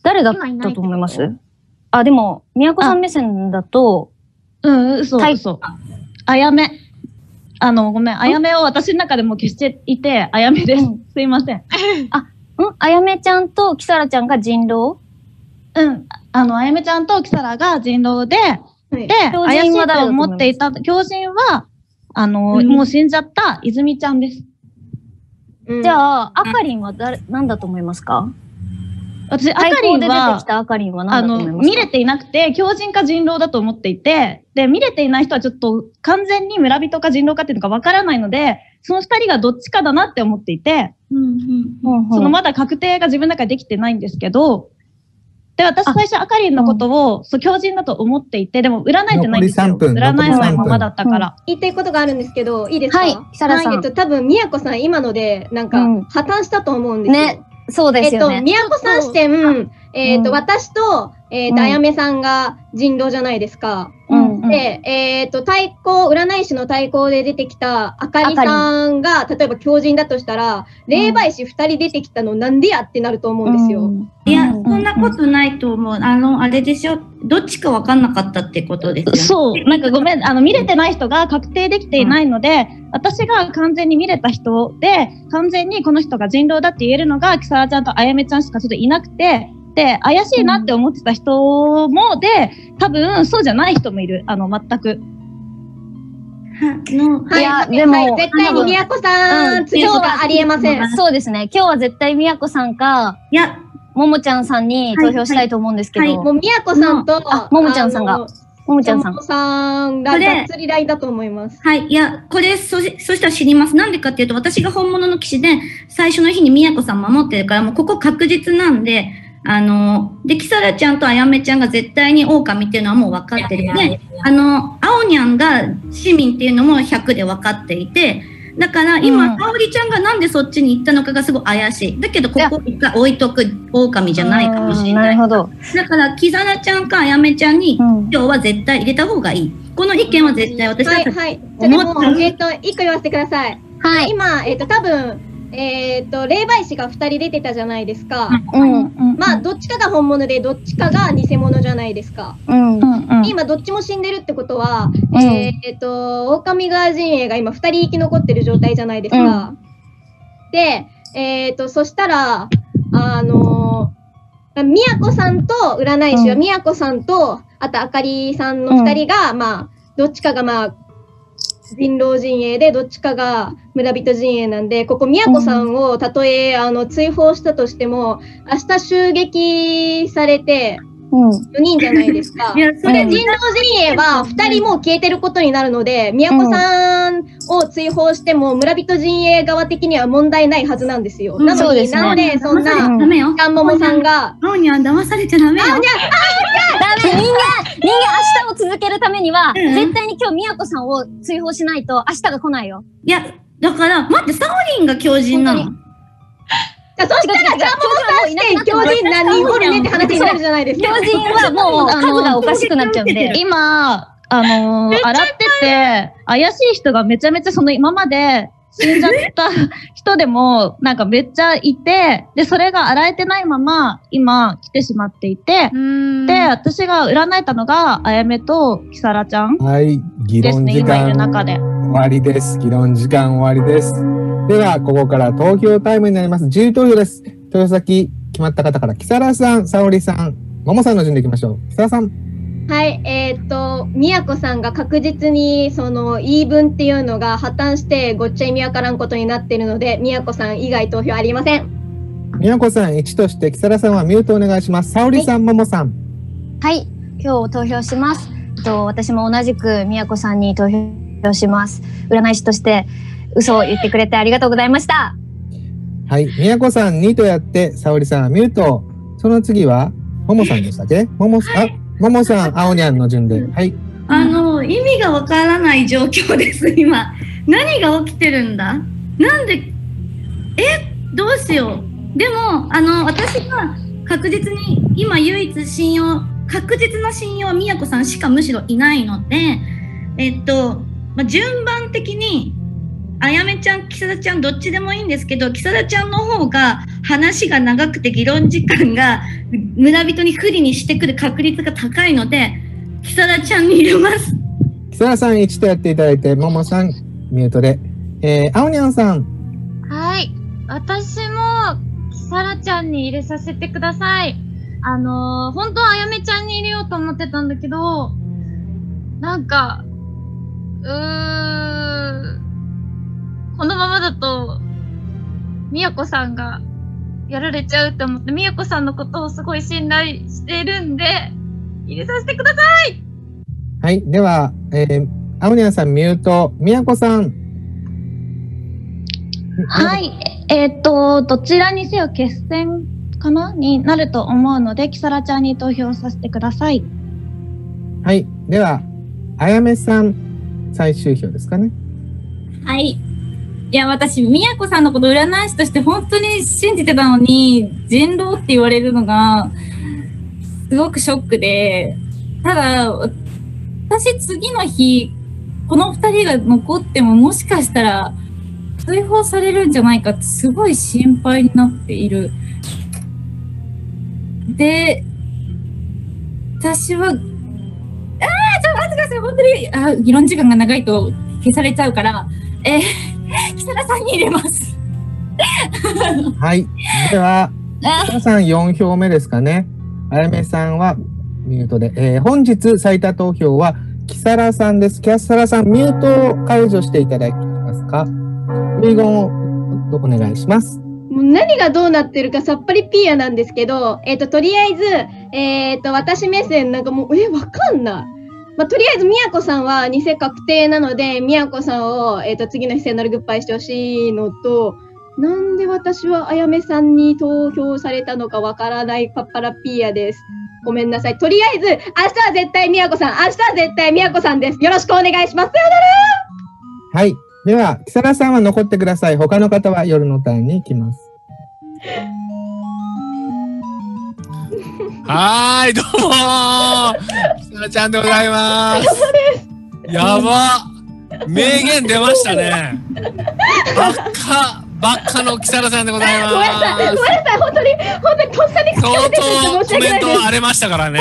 [SPEAKER 12] 誰だったと思います？あ、でも、宮子さん目線だと、
[SPEAKER 11] うん、嘘、嘘。あやめ。あの、ごめん、あやめを私の中でも消していて、あやめです。すいません。
[SPEAKER 12] あ、んあやめちゃんとキサラちゃんが人狼？
[SPEAKER 11] うん。あの、あやめちゃんとキサラが人狼で、で、怪しいと思っていた、狂人は、あの、もう死んじゃった泉ちゃんです。
[SPEAKER 12] じゃあ、あかりんは誰、なんだと思いますか？
[SPEAKER 11] 私、あかりんは、
[SPEAKER 12] 出てきたあかりんは何だと思いますか？
[SPEAKER 11] あの、見れていなくて、狂人か人狼だと思っていて、で、見れていない人はちょっと完全に村人か人狼かっていうのがわからないので、その二人がどっちかだなって思っていて、そのまだ確定が自分の中でできてないんですけど、で、私最初あかりんのことを、そう、狂人だと思っていて、でも占えてないんですよ。占えないままだったから。
[SPEAKER 10] 言いたいことがあるんですけど、いいですか？
[SPEAKER 12] はい、キサラさん。
[SPEAKER 10] はい、えっと、多分、宮子さん、今ので、なんか、破綻したと思うんですよ。
[SPEAKER 12] ね。そうですよね。
[SPEAKER 10] えっと、宮子さん視点、えっと、私と、えっと、あやめさんが人狼じゃないですか。で、えっと、対抗、占い師の対抗で出てきたあかりさんが、例えば狂人だとしたら、霊媒師二人出てきたのなんでやってなると思うんですよ。
[SPEAKER 4] いや、そんなことないと思う。あの、あれでしょ。どっちか分かんなかったってことですよね。
[SPEAKER 11] そう。なんかごめん、あの、見れてない人が確定できていないので、うん、私が完全に見れた人で、完全にこの人が人狼だって言えるのが、キサラちゃんとあやめちゃんしかちょっといなくて、で、怪しいなって思ってた人も、で、多分、そうじゃない人もいる。あの、全く。
[SPEAKER 10] はい、いや、でも、はい、絶対に宮子さん、うん、強がありえません。
[SPEAKER 12] そうですね。今日は絶対宮子さんか、
[SPEAKER 4] いや、
[SPEAKER 12] ももちゃんさんに投票したいと思うんですけど。はいはい、
[SPEAKER 10] もう宮子さんと、
[SPEAKER 12] ももちゃんさんが。ももちゃんさん。
[SPEAKER 10] ももさんががっつりラインだと思います。
[SPEAKER 4] はい。いや、これ、そ、そしたら知ります。なんでかっていうと、私が本物の騎士で、最初の日に宮子さん守ってるから、もうここ確実なんで、あの、で、キサラちゃんとあやめちゃんが絶対に狼っていうのはもう分かってるので、あの、あおにゃんが市民っていうのもひゃくで分かっていて、だから今、かおりちゃんがなんでそっちに行ったのかがすごい怪しい。だけど、ここ一回置いとく狼じゃないかもしれない。
[SPEAKER 12] なるほど。
[SPEAKER 4] だから、キサラちゃんかあやめちゃんに、今日は絶対入れた方がいい。この意見は絶対私は
[SPEAKER 10] はい、はい。じゃあでも、えっと、一個言わせてください。はい。今、えっと、多分、えっと、霊媒師が二人出てたじゃないですか。うん。まあ、どっちかが本物で、どっちかが偽物じゃないですか。うん。今、どっちも死んでるってことは、うん、えっと、狼川陣営が今二人生き残ってる状態じゃないですか。うん、で、えっと、そしたら、あのー、宮子さんと占い師は、宮子さんと、あとあかりさんの二人が、うん、まあ、どっちかがまあ、人狼陣営で、どっちかが村人陣営なんで、ここ、宮子さんをたとえ、あの、追放したとしても、明日襲撃されて、よにんじゃないですか。いや、それ、人狼陣営はふたりもう消えてることになるので、宮子さんを追放しても、村人陣営側的には問題ないはずなんですよ。なのに、なんでそんな、かんももさんが、
[SPEAKER 4] あおにゃん騙されちゃダメよ。
[SPEAKER 12] あおにゃん、あおにゃん、ダメ、人間、人間明日を続けるためには、絶対に今日宮子さんを追放しないと明日が来ないよ。
[SPEAKER 4] いや、だから、待って、サオリンが狂人なの。
[SPEAKER 10] そしたら、ジャンボさんして狂人何人おるねって話になるじゃないですか。
[SPEAKER 12] 狂人はもう数がおかしくなっちゃうんで。
[SPEAKER 11] 今、あのー、洗ってて、怪しい人がめちゃめちゃその今まで死んじゃった人でも、なんかめっちゃいて、で、それが洗えてないまま、今来てしまっていて、で、私が占えたのが、あやめとキサラちゃん。
[SPEAKER 9] はい、議論時間終わりです。議論時間終わりです。では、ここから投票タイムになります。自由投票です。投票先決まった方から、キサラさん、サオリさん、ももさんの順でいきましょう。キサラさん。
[SPEAKER 10] はい、えー、っと、宮子さんが確実に、その、言い分っていうのが破綻して、ごっちゃ意味わからんことになっているので、宮子さん以外投票ありません。
[SPEAKER 9] 宮子さんいちとして、キサラさんはミュートお願いします。サオリさん、ももさん。
[SPEAKER 12] はい、今日投票します。と私も同じく宮子さんに投票します。占い師として、嘘を言ってくれてありがとうございました。
[SPEAKER 9] はい。宮子さんにとやって、沙織さんはミュート。その次は、ももさんでしたっけももさん、はい、あ、ももさん、あおにゃんの順で。はい。
[SPEAKER 4] あの、意味がわからない状況です、今。何が起きてるんだなんで、えどうしよう。でも、あの、私が確実に、今唯一信用、確実な信用は宮子さんしかむしろいないので、えっと、まあ、順番的に、 あやめちゃん、きさらちゃん、どっちでもいいんですけど、きさらちゃんの方が話が長くて議論時間が村人に不利にしてくる確率が高いので、きさらちゃんに入れます。
[SPEAKER 9] きさらさんいちとやっていただいて、ももさんミュートで、えー、あおにゃんさん。
[SPEAKER 6] はい。私もきさらちゃんに入れさせてください。あのー、本当はあやめちゃんに入れようと思ってたんだけど、なんか、うー、このままだと、みやこさんがやられちゃうと思って、みやこさんのことをすごい信頼してるんで、入れさせてください。
[SPEAKER 9] はい。では、えー、あおにゃんさんミュート、みやこさん。
[SPEAKER 12] はい。えーっと、どちらにせよ決戦かなになると思うので、きさらちゃんに投票させてください。
[SPEAKER 9] はい。では、あやめさん、最終票ですかね。
[SPEAKER 11] はい。いや、私、みやこさんのこと占い師として本当に信じてたのに、人狼って言われるのが、すごくショックで、ただ、私次の日、この二人が残ってももしかしたら、追放されるんじゃないかってすごい心配になっている。で、私は、あー、ちょっと待ってください。本当に、あ、議論時間が長いと消されちゃうから、えー、きさらさんに入れます。
[SPEAKER 9] はい。では、きさらさんよん票目ですかね。あやめさんはミュートで、えー、本日最多投票はきさらさんです。きさらさん、ミュートを解除していただけますか。遺言をお願いします。
[SPEAKER 10] もう何がどうなってるかさっぱりピーヤなんですけど、えっと、とりあえず、えっと、私目線なんかもう、え、わかんない。まあ、とりあえず、みやこさんは偽確定なので、みやこさんを、えっと、次の出演のグッバイしてほしいのと、なんで私はあやめさんに投票されたのかわからないパッパラピーヤです。ごめんなさい。とりあえず、明日は絶対みやこさん、明日は絶対みやこさんです。よろしくお願いします。さよ
[SPEAKER 9] なら。はい。では、きさらさんは残ってください。他の方は夜のターンに行きます。
[SPEAKER 1] はーい、どうもー。きさらちゃんでございます。やば。名言出ましたね。ばっか、ばっかのきさらさんでございます。
[SPEAKER 10] ごめんなさい、ごめんなさい、本当に、本当にこんなに
[SPEAKER 1] 相当コメント荒れましたからね。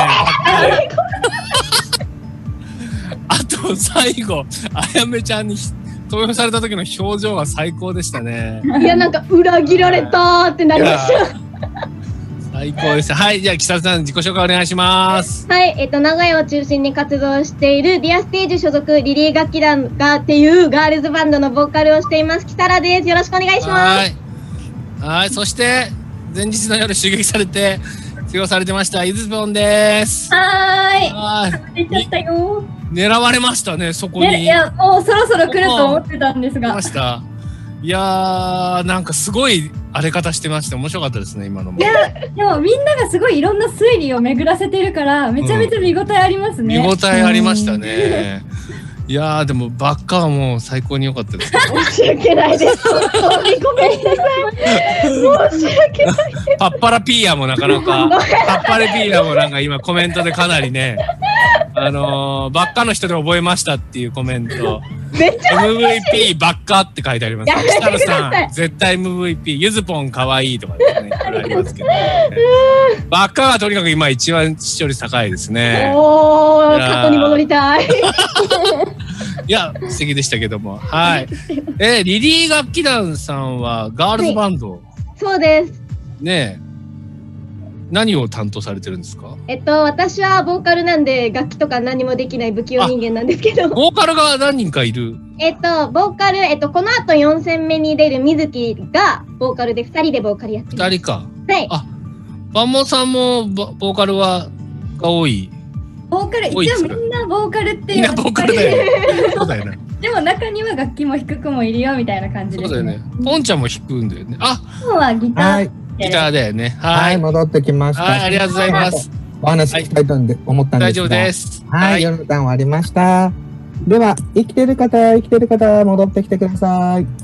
[SPEAKER 1] あと最後、あやめちゃんに投票された時の表情が最高でしたね。
[SPEAKER 10] いや、なんか裏切られたーってなりました。
[SPEAKER 1] 最高です。はい、じゃあきさらさん自己紹介お願いします。
[SPEAKER 10] はい、えっと名古屋を中心に活動しているディアステージ所属リリー楽器団がっていうガールズバンドのボーカルをしていますきさらです。よろしくお願いします。
[SPEAKER 1] はい。はい、そして前日の夜襲撃されて通用されてましたゆずぽんです。
[SPEAKER 2] はーい。
[SPEAKER 1] はい。
[SPEAKER 2] 出ちゃったよ。
[SPEAKER 1] 狙われましたね、そこに。
[SPEAKER 2] いや、もうそろそろ来ると思ってたんですが。
[SPEAKER 1] 来ました。いやー、なんかすごい荒れ方してまして面白かったですね、今のも。
[SPEAKER 2] いや、でもみんながすごいいろんな推理を巡らせてるから、めちゃめちゃ見応えありますね。
[SPEAKER 1] うん、見応えありましたね。いやー、でもバッカはもう最高に良かったです。
[SPEAKER 10] 申し訳ないです。本当にごめんなさい。申し訳ないです。
[SPEAKER 1] パッパラピーヤもなかなか、パッパラピーヤもなんか今コメントでかなりね、あのー、バッカの人で覚えましたっていうコメント。
[SPEAKER 10] めっちゃ
[SPEAKER 1] エムブイピー ばっかって書いてあります。きさらさん、絶対 エムブイピー、ゆずぽんかわいいとかですね、ありますけど、ね。ばっかがとにかく今一番視聴率高いですね。
[SPEAKER 10] おー、過去に戻りたい。
[SPEAKER 1] いや、素敵でしたけども。はい。えー、リリー楽器団さんはガールズバンド。はい、
[SPEAKER 10] そうです。
[SPEAKER 1] ねえ。何を担当されてるんですか？
[SPEAKER 10] えっと、私はボーカルなんで楽器とか何もできない不器用人間なんですけど。
[SPEAKER 1] ボーカルが何人かいる？
[SPEAKER 10] えっと、ボーカル、えっと、この後よん戦目に出る水木がボーカルでふたりでボーカルやってます。
[SPEAKER 1] ふたりか。
[SPEAKER 10] はい。
[SPEAKER 1] あ、バンモンさんもボーカルはが多い。
[SPEAKER 2] ボーカル、一応みんなボーカルっていう。
[SPEAKER 1] みんなボーカルだよね。そうだよね。
[SPEAKER 2] でも中には楽器も弾く子もいるよみたいな感じですね。
[SPEAKER 1] そうだよね。ポンちゃんも弾くんだよね。あ、
[SPEAKER 2] 今日はギター。
[SPEAKER 1] ギターだよね。
[SPEAKER 9] はい、戻ってきました。
[SPEAKER 1] はい、ありがとうございます。
[SPEAKER 9] お話聞きたいと思ったんですが。
[SPEAKER 1] 大丈夫です。
[SPEAKER 9] はい、夜のターン終わりました。では、生きてる方、生きてる方、戻ってきてください。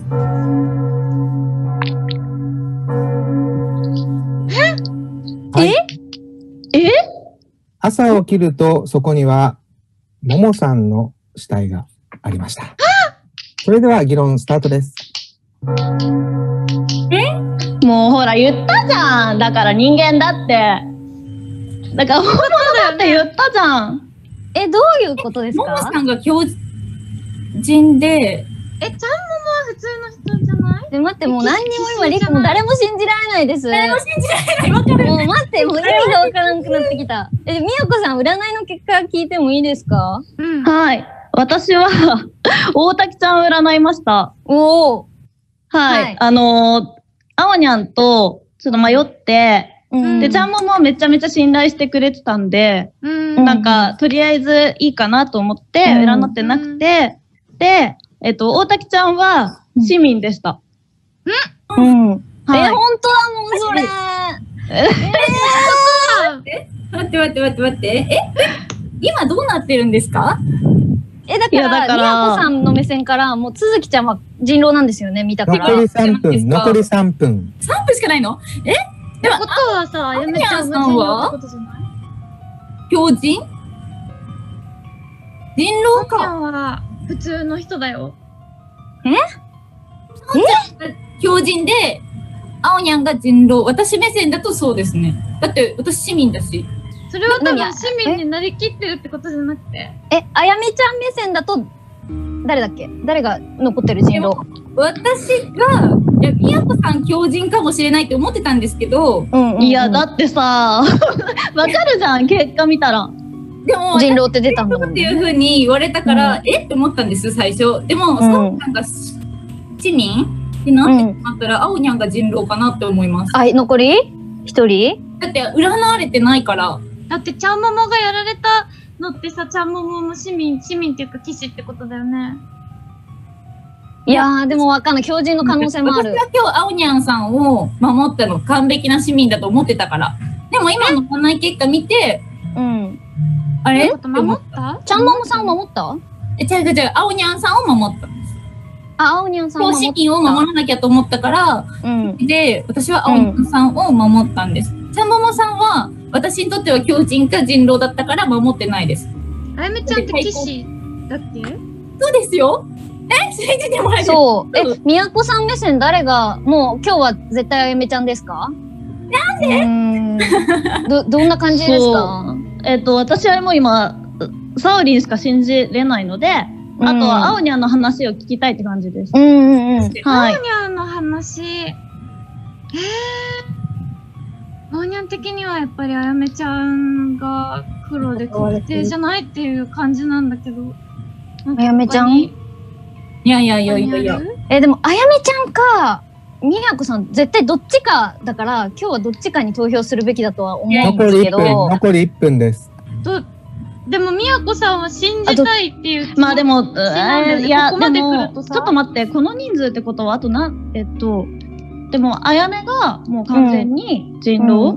[SPEAKER 10] え？え？
[SPEAKER 9] 朝起きると、そこには、ももさんの死体がありました。 それでは議論スタートです。
[SPEAKER 12] え？もうほら言ったじゃん。だから人間だって。だから本物だって言ったじゃん。
[SPEAKER 3] え、どういうことですか？
[SPEAKER 11] ももさんが強人で、
[SPEAKER 6] え、ちゃんももは普通の人じゃない？
[SPEAKER 3] で、待って、もう何にも今、リクも誰も信じられないです。
[SPEAKER 11] 誰も信じられない。わかる。
[SPEAKER 3] もう待って、もう意味がわからなくなってきた。え、みやこさん、占いの結果聞いてもいいですか？
[SPEAKER 12] うん。はい。私は、大滝ちゃんを占いました。
[SPEAKER 3] おお。
[SPEAKER 12] はい。はい、あのー、あおにゃんと、ちょっと迷って、うん、で、ちゃんももめちゃめちゃ信頼してくれてたんで、うん、なんか、とりあえずいいかなと思って、占ってなくて、うん、で、えっと、大滝ちゃんは市民でした。
[SPEAKER 3] うん。うん、はい、え、本当だもん、それ。
[SPEAKER 11] えー、待って待って待って待って。え、今どうなってるんですか？
[SPEAKER 3] え、だから、みやこさんの目線から、もう、つづきちゃんは人狼なんですよね、見たから。
[SPEAKER 9] 残りさんぷん、残りさんぷん。
[SPEAKER 11] さんぷんしかないの？え？
[SPEAKER 6] ってことはさ、あやめちゃんが人狼ってことじゃない？
[SPEAKER 11] 狂人？人狼か。
[SPEAKER 6] あやは普通の人だよ。
[SPEAKER 3] え？
[SPEAKER 11] え？狂人で、あおにゃんが人狼。私目線だとそうですね。だって私市民だし。
[SPEAKER 6] それは多分市民になりきってるってことじゃなくて。
[SPEAKER 3] え、あやめちゃん目線だと、誰だっけ？誰が残ってる人狼？
[SPEAKER 11] 私が、いや、みやこさん狂人かもしれないって思ってたんですけど、
[SPEAKER 12] うんうんうん、いや、だってさ、わかるじゃん、結果見たら。
[SPEAKER 3] でも、人狼って出たんだもん、
[SPEAKER 11] ね。っていうふうに言われたから、うん、えって思ったんです、最初。でも、うん、さおちゃんが市民ってなってなったら、うん、あおにゃんが人狼かなって思います。
[SPEAKER 3] あ、残り一人？
[SPEAKER 11] だって、占われてないから。
[SPEAKER 6] だって、ちゃんももがやられたのってさ、ちゃんももも市民、市民っていうか騎士ってことだよね。
[SPEAKER 3] いやー、でもわかんない。狂人の可能性もある。
[SPEAKER 11] 私は今日、あおにゃんさんを守ったの完璧な市民だと思ってたから。でも今の占い結果見て、
[SPEAKER 3] うん。
[SPEAKER 11] あれ
[SPEAKER 6] 守った？
[SPEAKER 3] ちゃんももさんを守った？
[SPEAKER 11] え、違う違う違う。あおにゃんさんを守ったんです。
[SPEAKER 3] あ、あおにゃんさんを
[SPEAKER 11] 守った。市民を守らなきゃと思ったから、うん、で、私はあおにゃんさんを守ったんです。うん、ちゃんももさんは、私にとっては狂人か人狼だったから守ってないです。
[SPEAKER 6] あやめちゃんって騎士だっけ？
[SPEAKER 11] そうですよ。え、信じてもらえる？
[SPEAKER 3] そう。え、みやこさん目線誰が、もう今日は絶対あやめちゃんですか？
[SPEAKER 11] なんで？
[SPEAKER 3] ど、どんな感じですか？
[SPEAKER 12] えっと、私はもう今、サオリンしか信じれないので、あとはあおにゃんの話を聞きたいって感じです。
[SPEAKER 3] うんうんうん。
[SPEAKER 6] はい。あおにゃんの話。えー。あおにゃん的にはやっぱりあやめちゃんが黒で確定じゃないっていう感じなんだけど。
[SPEAKER 3] あやめちゃん？
[SPEAKER 11] いやいやいやいやいや。
[SPEAKER 3] え、でも、あやめちゃんか、みやこさん、絶対どっちかだから、今日はどっちかに投票するべきだとは思うんですけど。
[SPEAKER 9] 残りいっぷんです。
[SPEAKER 6] どでも、みやこさんは信じたいっていう。
[SPEAKER 12] まあでも、えー、いや、でも、ちょっと待って、この人数ってことは、あとな、えっと、でも、あやめがもう完全に人狼、うん、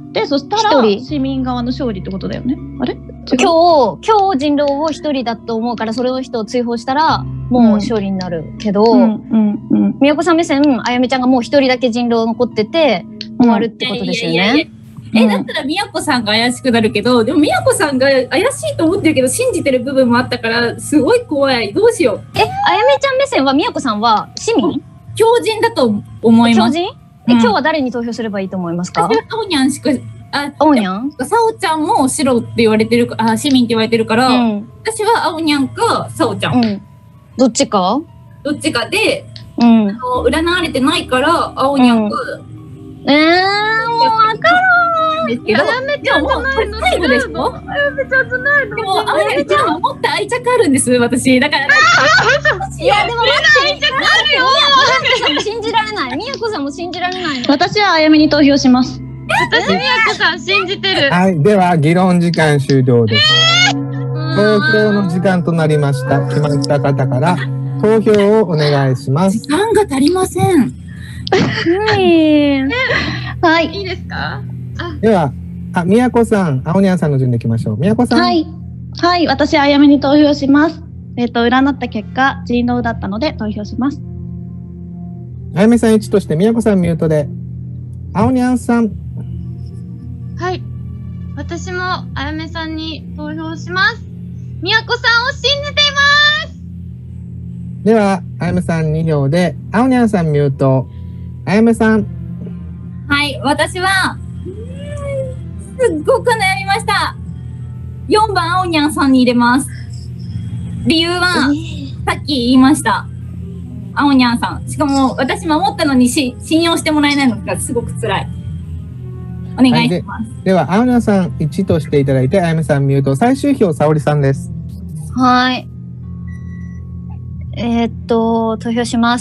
[SPEAKER 12] で、そしたら、市民側の勝利ってことだよね。あれ
[SPEAKER 3] 今日、今日人狼を一人だと思うから、それの人を追放したら、もう勝利になるけど、みやこさん目線、あやめちゃんがもう一人だけ人狼残ってて、終わるってことですよね。
[SPEAKER 11] え、だったらみやこさんが怪しくなるけど、でもみやこさんが怪しいと思ってるけど、信じてる部分もあったから、すごい怖い。どうしよう。
[SPEAKER 3] え、あやめちゃん目線はみやこさんは市民？
[SPEAKER 11] 狂人だと思います。
[SPEAKER 3] 狂人？え、今日は誰に投票すればいいと思いますか？
[SPEAKER 11] 私はあおにゃんしか、
[SPEAKER 3] あ、あおにゃん？
[SPEAKER 11] さおちゃんも白って言われてる、あ、市民って言われてるから、うん、私はあおにゃんかさおちゃん。うん、
[SPEAKER 3] どっちか？
[SPEAKER 11] どっちかで、
[SPEAKER 3] うん、
[SPEAKER 11] あの占われてないから、あおにゃんか。
[SPEAKER 3] うん、えー、もうわからん。
[SPEAKER 11] ですけど、
[SPEAKER 6] あやめちゃんじゃないの？
[SPEAKER 11] 最後でしょ？
[SPEAKER 6] あやめちゃんじゃないの？
[SPEAKER 11] でも、あやめちゃんはもっと愛着あるんです、私。だから。
[SPEAKER 3] いや、でも待って、
[SPEAKER 6] 愛着あるよ。
[SPEAKER 3] みやこさんも信じられない。みやこさんも信じられない。
[SPEAKER 12] 私はあやめに投票します。
[SPEAKER 6] 私、みやこさん信じてる。
[SPEAKER 9] はい、では、議論時間終了です。投票の時間となりました。決まった方から投票をお願いします。
[SPEAKER 11] 時間が足りません。
[SPEAKER 3] はい。
[SPEAKER 6] はい。いいですか？
[SPEAKER 9] では、あ、みやこさん、あおにゃんさんの順でいきましょう。みやこさん。
[SPEAKER 12] はい。はい、私、あやめに投票します。えっと、占った結果、人狼だったので投票します。
[SPEAKER 9] あやめさんいちとして、みやこさんミュートで。あおにゃんさん。
[SPEAKER 6] はい。私もあやめさんに投票します。みやこさんを信じています。
[SPEAKER 9] では、あやめさんに票で、あおにゃんさんミュート。あやめさん。
[SPEAKER 11] はい、私は、すっごく悩みました。よんばん、あおにゃんさんに入れます。理由は、さっき言いました。あおにゃんさん。しかも、私守ったのにし信用してもらえないのがすごく辛い。お願いします。
[SPEAKER 9] はい、で, では、あおにゃんさんいちとしていただいて、あやめさんミュート。最終票、さおりさんです。
[SPEAKER 12] はい。えー、っと、投票します。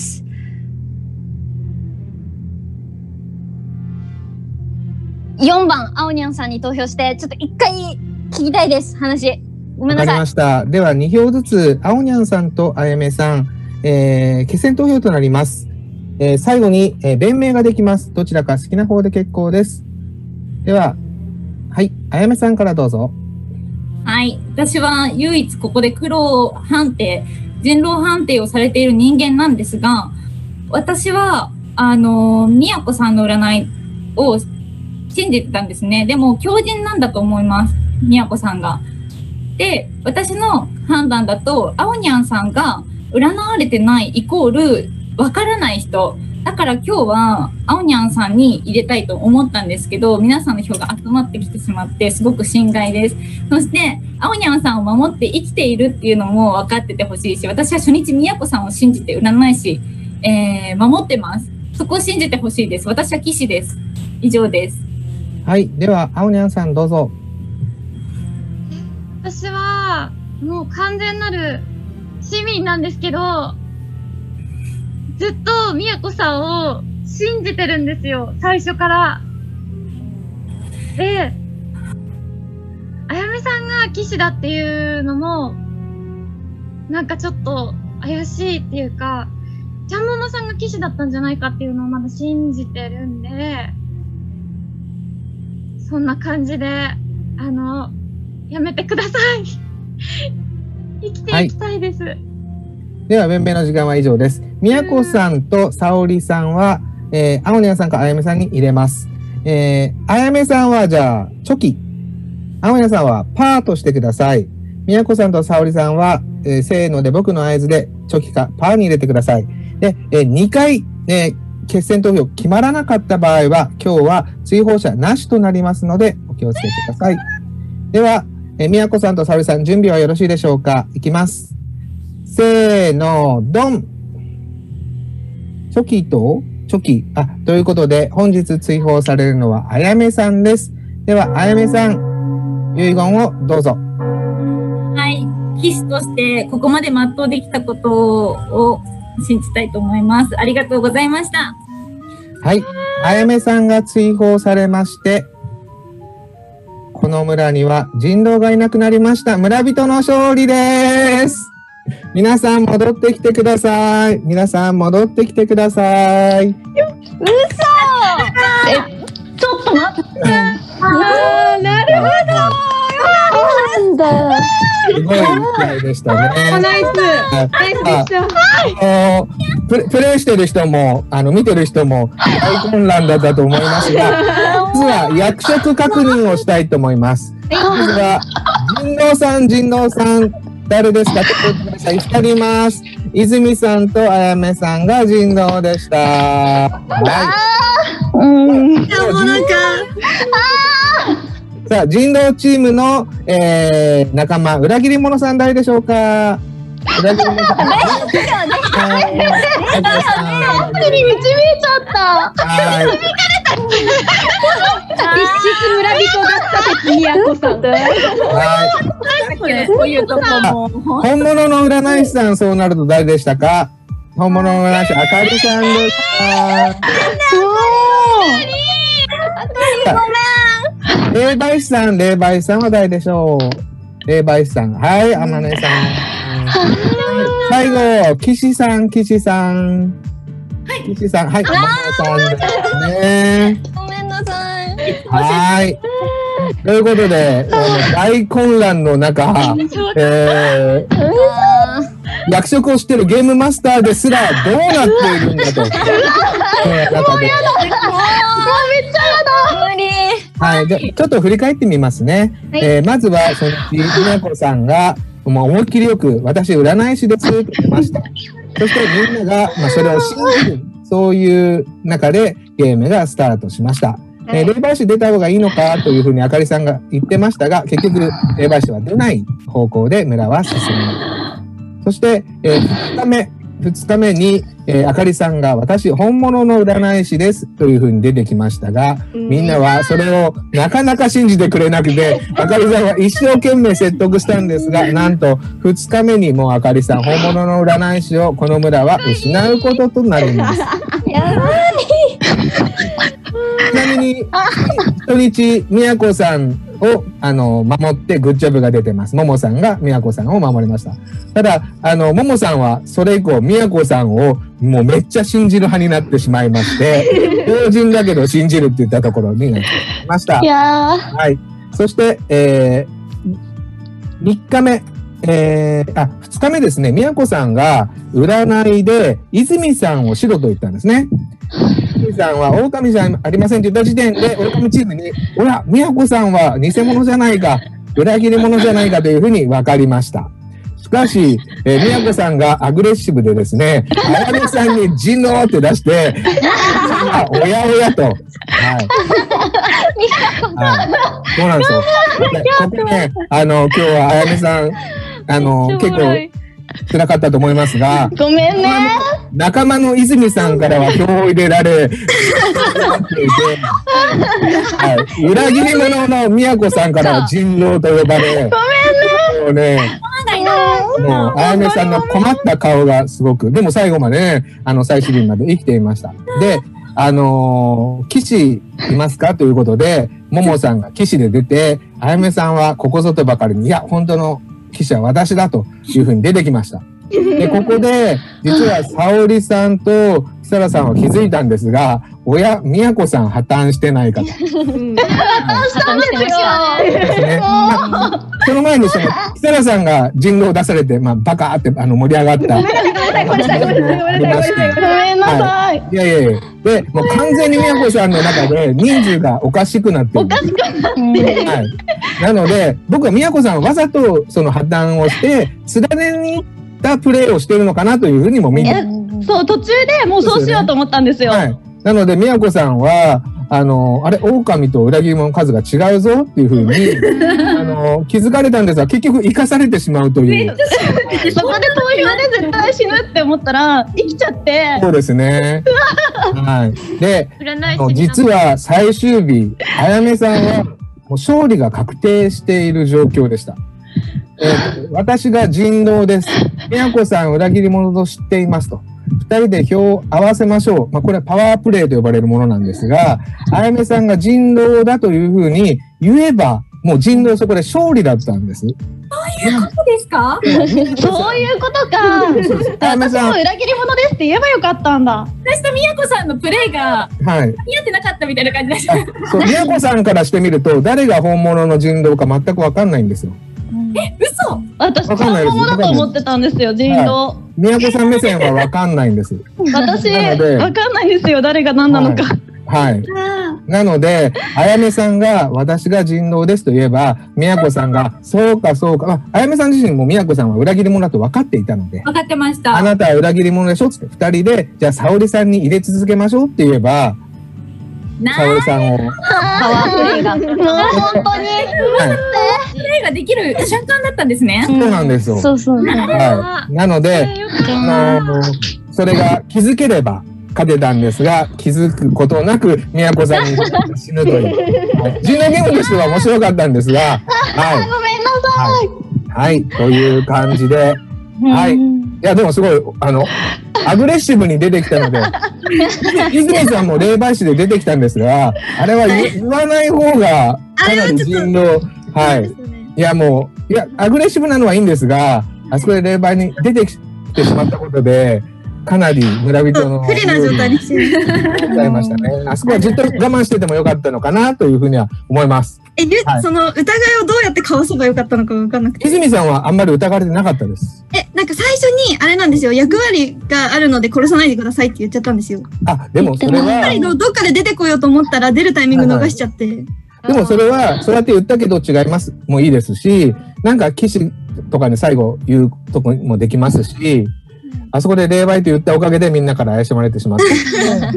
[SPEAKER 12] よんばん、あおにゃんさんに投票して、ちょっと一回聞きたいです、話。ごめんなさい。
[SPEAKER 9] わかりました。では、に票ずつ、あおにゃんさんとあやめさん、えー、決選投票となります。えー、最後に、えー、弁明ができます。どちらか好きな方で結構です。では、はい、あやめさんからどうぞ。
[SPEAKER 11] はい、私は唯一ここで黒判定、人狼判定をされている人間なんですが、私は、あの、みやこさんの占いを信じてたんですね。でも、強靭なんだと思います。みやこさんが。で、私の判断だと、あおにゃんさんが占われてないイコール、わからない人。だから今日は、あおにゃんさんに入れたいと思ったんですけど、皆さんの票が集まってきてしまって、すごく心外です。そして、あおにゃんさんを守って生きているっていうのも分かっててほしいし、私は初日みやこさんを信じて占い師、えー、守ってます。そこを信じてほしいです。私は騎士です。以上です。
[SPEAKER 9] はい。では、あおにゃんさんどうぞ。
[SPEAKER 6] 私は、もう完全なる市民なんですけど、ずっとみやこさんを信じてるんですよ。最初から。で、あやめさんが騎士だっていうのも、なんかちょっと怪しいっていうか、ちゃんももさんが騎士だったんじゃないかっていうのをまだ信じてるんで、そんな感じで、あの、やめてください。生きていきたいです。はい、
[SPEAKER 9] では、弁明の時間は以上です。みやこさんとさおりさんは、えー、あおにゃんさんかあやめさんに入れます。えー、あやめさんはじゃあ、チョキ。あおにゃんさんはパーとしてください。みやこさんとさおりさんは、えー、せーので僕の合図でチョキかパーに入れてください。で、えー、にかい、えー、決選投票決まらなかった場合は、今日は追放者なしとなりますので、お気をつけください。では、えー、みやこさんとさおりさん、準備はよろしいでしょうか。いきます。せーの、ドン。チョキとチョキ。あ、ということで、本日追放されるのはあやめさんです。では、あやめさん、遺言をどうぞ。
[SPEAKER 11] はい。騎士としてここまで全うできたことを信じたいと思います。ありがとうございました。
[SPEAKER 9] はい。あやめさんが追放されまして、この村には人狼がいなくなりました。村人の勝利です。皆さん戻ってきてください。皆さん戻ってきてください。
[SPEAKER 3] うそえ、ちょっと待って。ああ、なるほど。なんだ。
[SPEAKER 9] すごい試合でしたね。
[SPEAKER 10] ナイス。ナイスでした。
[SPEAKER 9] プレ、プレイしてる人も、あの、見てる人も大混乱だったと思いますが、まずは役職確認をしたいと思います。まずは、人狼さん、人狼さん、誰ですか？ふたりいます。泉さんとあやめさんが人狼でした。はい。うん。でもなんか。さあ、人狼チームの、えー、仲間、裏切り者さん誰でしょうか？裏切り者さん。
[SPEAKER 3] 手に導いちゃった。導かれた。
[SPEAKER 10] 一室村人だったです、みやこさん。
[SPEAKER 9] はい。
[SPEAKER 11] そういうとこも。
[SPEAKER 9] 本物の占い師さん、そうなると誰でしたか？本物の占い師、あかりさんでした。
[SPEAKER 3] あかり、ごめん。
[SPEAKER 9] 霊媒師さん、霊媒師さんは誰でしょう？霊媒師さん。はい、あまねさん。最後、岸さん、岸さん。岸さん、はい、あまねさんですね。
[SPEAKER 3] ごめんなさい。
[SPEAKER 9] はい。ということで、大混乱の中、えー、役職をしているゲームマスターですらどうなっているんだと。もうやだ。もうめっちゃや
[SPEAKER 3] だ。無理。
[SPEAKER 9] はい、じゃちょっと振り返ってみますね。はい、えー、まずは、そのみやこさんが、もう思いっきりよく、私占い師ですって言ってました。 そしてみんなが、まあ、それを信じる、そういう中でゲームがスタートしました。えー、霊媒師出た方がいいのかというふうにあかりさんが言ってましたが、結局霊媒師は出ない方向で村は進みました。そして、えー、ふつかめ、ふつかめに、えー、あかりさんが私本物の占い師ですというふうに出てきましたが、みんなはそれをなかなか信じてくれなくて、あかりさんは一生懸命説得したんですが、なんとふつかめにもうあかりさん本物の占い師をこの村は失うこととなります。
[SPEAKER 3] やばい。
[SPEAKER 9] ちなみに初日みやこさんをあの守ってグッジョブが出てます。ももさんがみやこさんを守りました。ただあのももさんはそれ以降みやこさんをもうめっちゃ信じる派になってしまいまして、老人だけど信じるって言ったところになりました。
[SPEAKER 3] いや
[SPEAKER 9] はい。そして、えー、みっかめ。えー、あ、ふつかめですね。みやこさんが占いで泉さんを白と言ったんですね。泉さんは狼じゃありませんと言った時点で、狼チームに、ほら、みやこさんは偽物じゃないか、裏切り者じゃないかというふうに分かりました。しかし、えー、みやこさんがアグレッシブでですね、あやめさんに人狼って出して、おやおやと。はい。はい。そうなんですよ。ここね、あの、今日はあやめさん、あの、結構辛かったと思いますが、
[SPEAKER 3] ごめんね。
[SPEAKER 9] 仲間の泉さんからは票を入れられ、はい、裏切り者のみやこさんからは人狼と呼ばれ、ごめんね。もうね、もう、あやめさんの困った顔がすごく、でも最後までね、あの、最終日まで生きていました。で、あのー、騎士いますかということで、ももさんが騎士で出て、あやめさんはここぞとばかりに、いや、本当の騎士は私だというふうに出てきました。で、ここで、実は沙織さんと木更さんは気づいたんですが、親、みやこさん破綻してないかと。破綻したんですよ。ですね。その前にその、木更さんが人狼を出されて、まあ、バカーってあの盛り上がった。ごめんなさい、ごめんなさい、ごめんなさい、ごめんなさい。ごめんなさい。いやいやいや。で、もう完全にみやこさんの中で人数がおかしくなってる。おかしくなってる。はい。なので、僕はみやこさんはわざとその破綻をして、つられにたプレーをしているのかなというふうにも見て。
[SPEAKER 12] そう、途中でもうそうしようと思ったんですよ。
[SPEAKER 9] はい。なので、みやこさんは、あの、あれ、狼と裏切り者の数が違うぞっていうふうに、あの、気づかれたんですが、結局生かされてしまうという。
[SPEAKER 12] そこで投票で絶対死ぬって思ったら、生きちゃって。
[SPEAKER 9] そうですね。はい。で、実は最終日、あやめさんは、もう勝利が確定している状況でした。えー、私が人狼です。みやこさん裏切り者と知っていますと。二人で票を合わせましょう。まあ、これはパワープレイと呼ばれるものなんですが、あやめさんが人狼だというふうに言えば、もう人狼そこで勝利だったんです。
[SPEAKER 12] そういうことですか？そういうことか。私も裏切り者ですって言えばよかったんだ。私とみやこさんのプレイが
[SPEAKER 9] はい。
[SPEAKER 12] 似合ってなかったみたいな感じでした。
[SPEAKER 9] そう、みやこさんからしてみると、誰が本物の人狼か全くわかんないんですよ。
[SPEAKER 12] え、嘘？私、本物だと思ってたんですよ、人狼。
[SPEAKER 9] みやこさん目線はわかんないんです。
[SPEAKER 12] 私、わかんないんですよ、誰が何なのか。
[SPEAKER 9] はい。なので、あやめさんが私が人狼ですと言えば、みやこさんがそうかそうか、まあ、あやめさん自身もみやこさんは裏切り者だと分かっていたので、
[SPEAKER 12] 分かってました。
[SPEAKER 9] あなたは裏切り者でしょって二人で、じゃあ沙織さんに入れ続けましょうって言えば、沙織さんを。
[SPEAKER 12] パワープレイが。もう本当に。プレイができる瞬間だったんですね。
[SPEAKER 9] そうなんですよ。
[SPEAKER 12] そうそう。
[SPEAKER 9] はい。なので、あの、それが気づければ、勝てたんですが、気づくことなく、みやこさんに死ぬという。はい、人狼ゲームとしては面白かったんですが、はい。
[SPEAKER 12] ごめんなさい。
[SPEAKER 9] はい、はい、という感じで、はい。いや、でもすごい、あの、アグレッシブに出てきたので、泉さんも霊媒師で出てきたんですが、あれは言わない方が、かなり人狼、はい。いや、もう、いや、アグレッシブなのはいいんですが、あそこで霊媒に出てきてしまったことで、かなり村人の
[SPEAKER 8] 不利な状態にして
[SPEAKER 9] なりましたね。あそこはずっと我慢しててもよかったのかなというふうには思います。
[SPEAKER 8] え、はい、その疑いをどうやってかわせばよかったのか分かんなくて。
[SPEAKER 9] 泉さんはあんまり疑われてなかったです。
[SPEAKER 8] え、なんか最初にあれなんですよ。役割があるので殺さないでくださいって言っちゃったんですよ。
[SPEAKER 9] あ、でもそれは。
[SPEAKER 8] やっぱりどっかで出てこようと思ったら出るタイミング逃しちゃって。はいはい、
[SPEAKER 9] でもそれは、そうやって言ったけど違います。もういいですし、なんか騎士とかに最後言うとこもできますし、 あそこで霊媒と言ったおかげでみんなから怪しまれてしまった。はい、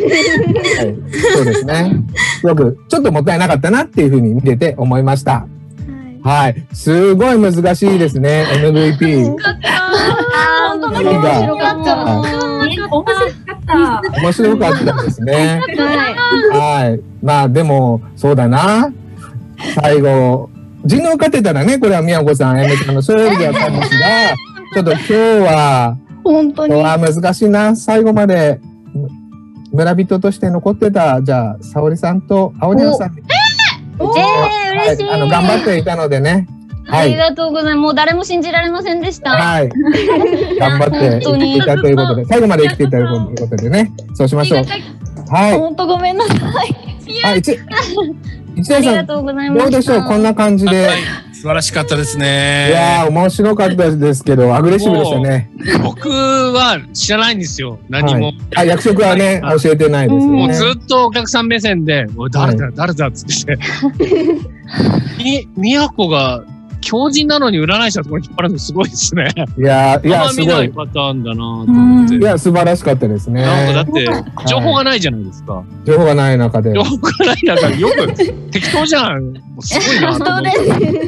[SPEAKER 9] そうですね。よく、ちょっともったいなかったなっていうふうに見てて思いました。はい。すごい難しいですね、エムブイピー。
[SPEAKER 10] 本当だ、面白かった。
[SPEAKER 9] 面白かったですね。はい。まあでも、そうだな。最後、人狼勝てたらね、これは宮子さん、あやめちゃんの勝利だったんですが、ちょっと今日は、
[SPEAKER 10] 本当に。
[SPEAKER 9] 今日は難しいな。最後まで、村人として残ってた、じゃあ、沙織さんと青ニャンさんに。
[SPEAKER 3] えー、嬉しい。
[SPEAKER 9] あの、頑張っていたのでね。
[SPEAKER 3] ありがとうございます。もう誰も信じられませんでした。
[SPEAKER 9] はい。頑張って生きていたということで、最後まで生きていたということでね、そうしましょう。はい。
[SPEAKER 10] 本当ごめんなさい。
[SPEAKER 9] はい、一、一田さん、どうでしょう、こんな感じで。
[SPEAKER 1] 素晴らしかったですね。
[SPEAKER 9] いやー、面白かったですけど、アグレッシブでしたね。
[SPEAKER 1] 僕は知らないんですよ、何も。
[SPEAKER 9] あ、役職はね、教えてないですよね。
[SPEAKER 1] もうずっとお客さん目線で、おい、誰だ、誰だっつって。み、みやこが、強靭なのに占い師のところに引っ張るのすごいですね。
[SPEAKER 9] いやいや、
[SPEAKER 1] すごい。見ないパターンだなと思って。
[SPEAKER 9] いや、素晴らしかったですね。
[SPEAKER 1] なんかだって、情報がないじゃないですか。
[SPEAKER 9] 情報がない中で。
[SPEAKER 1] 情報がない中で、よく、適当じゃん。すごいなと思って。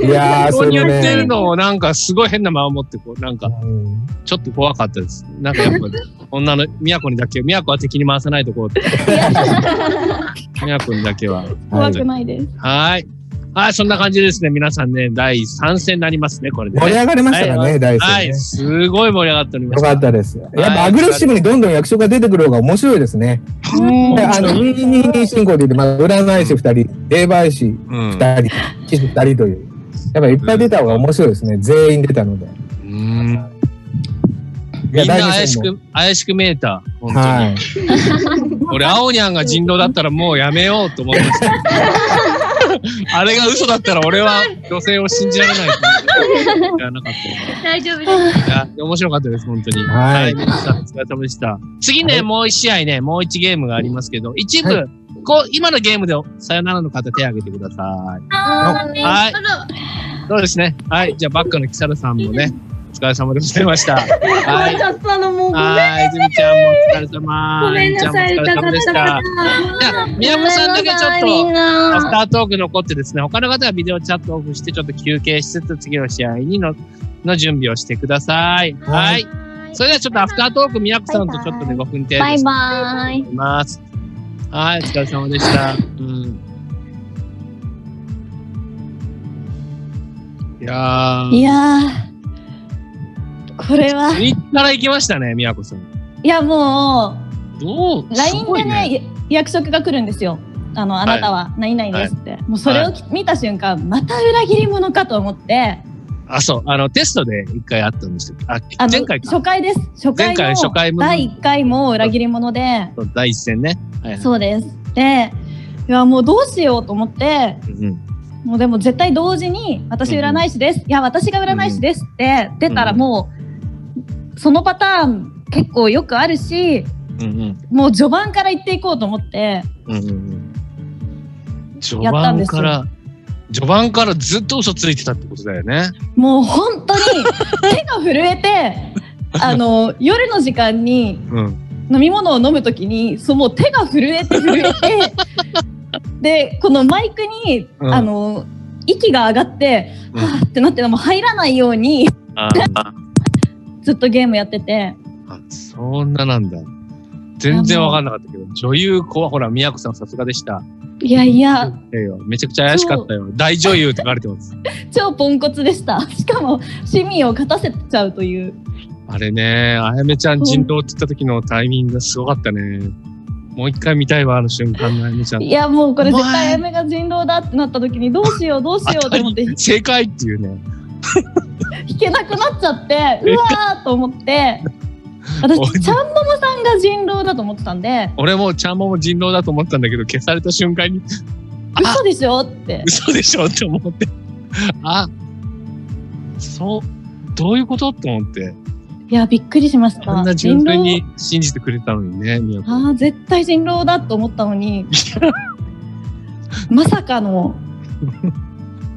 [SPEAKER 9] いやー、
[SPEAKER 1] それね。言ってるのを、なんかすごい変な間を持って、こう、なんか、ちょっと怖かったです。なんかやっぱり、女の、みやこにだけ、みやこは敵に回さないとこう。みやこにだけは。
[SPEAKER 10] 怖くないです。
[SPEAKER 1] はい。はい、そんな感じですね。皆さんね、だいさん戦になりますね、これで、ね。
[SPEAKER 9] 盛り上がりましたかね、はい、だいさん、ね。
[SPEAKER 1] はい、すごい盛り上がっておりま
[SPEAKER 9] す。よかったです。やっぱアグレッシブにどんどん役所が出てくる方が面白いですね。あの、にーにーにー進行で言って、まあ、占い師ふたり、霊媒師ふたり、騎士ふたりという。やっぱいっぱい出た方が面白いですね。全員出たので。
[SPEAKER 1] うん。みんな怪しく、怪しく見えた。本当に。はい、俺、青ニャンが人狼だったらもうやめようと思ってました。あれが嘘だったら俺は女性を信じられないと思ってなかった。
[SPEAKER 6] 大丈夫です。
[SPEAKER 1] いや、面白かったです、本当に。
[SPEAKER 9] はい。
[SPEAKER 1] はい、皆さんお疲れ様でした。次ね、はい、もう一試合ね、もう一ゲームがありますけど、一部、はい、こう、今のゲームでさよならの方手を挙げてください。はい。そうですね。はい。じゃあ、バックの木更さんもね、お疲れ様でございました。はい。
[SPEAKER 10] ちゃったのもうごめんな
[SPEAKER 1] さい。はい、泉ちゃんもお疲れ様。
[SPEAKER 10] ごめんなさい、
[SPEAKER 1] お疲れ様でした。じゃあ、宮本さんだけちょっと、アフタートーク残ってですね、他の方はビデオチャットオフして、ちょっと休憩しつつ、次の試合にの、の準備をしてください。はい。はい、それではちょっとアフタートーク、宮子さんとちょっとね、ごふん程度。
[SPEAKER 3] バイバーイ。
[SPEAKER 1] ます。はい、お疲れ様でした。うん。いやー。
[SPEAKER 10] いやー。これは。
[SPEAKER 1] 次から行きましたね、宮子さん。
[SPEAKER 10] いや、も
[SPEAKER 1] う、どう
[SPEAKER 10] ライン でね、ね約束が来るんですよ。あの、あなたは何々ですって。はい、もうそれを見た瞬間、はい、また裏切り者かと思って。
[SPEAKER 1] あ、そう、あの、テストで一回あったんですよ。あ、
[SPEAKER 10] あ
[SPEAKER 1] 前回か。
[SPEAKER 10] 初回です。初回の初回だいいっかいも裏切り者で。
[SPEAKER 1] だいいっ戦ね。
[SPEAKER 10] はいはい、そうです。で、いや、もうどうしようと思って、うん、もうでも絶対同時に、私占い師です。うん、いや、私が占い師ですって出たらもう、そのパターン結構よくあるし、うんうん、もう序盤から言っていこうと思って、うんうんうん、
[SPEAKER 1] 序盤から序盤からずっと嘘ついてたってことだよね。
[SPEAKER 10] もう本当に手が震えてあの夜の時間に飲み物を飲むときに、そうもう手が震えて震えてでこのマイクに、うん、あの息が上がって、うん、はぁってなっても入らないようにずっとゲームやってて。
[SPEAKER 1] あ、そんななんだ。全然わかんなかったけど、女優子はほら、宮子さんさすがでした。
[SPEAKER 10] いやいや。
[SPEAKER 1] めちゃくちゃ怪しかったよ。大女優って書かれてます。
[SPEAKER 10] 超ポンコツでした。しかも、市民を勝たせちゃうという。
[SPEAKER 1] あれね、あやめちゃん人狼って言った時のタイミングがすごかったね。もう一回見たいわ、あの瞬間のあやめちゃん。
[SPEAKER 10] いや、もうこれ絶対あやめが人狼だってなった時に、どうしようどうしようと思って。
[SPEAKER 1] 正解っていうね。
[SPEAKER 10] 弾けなくなっちゃって、うわーと思って、私、ちゃんももさんが人狼だと思ってたんで。
[SPEAKER 1] 俺もちゃんもも人狼だと思ったんだけど、消された瞬間に。
[SPEAKER 10] 嘘でしょって。
[SPEAKER 1] 嘘でしょって思って。あ、そう、どういうことと思って。
[SPEAKER 10] いや、びっくりしました。
[SPEAKER 1] あんな純粋に信じてくれたのにね、宮子。
[SPEAKER 10] ああ、絶対人狼だと思ったのに。まさかの。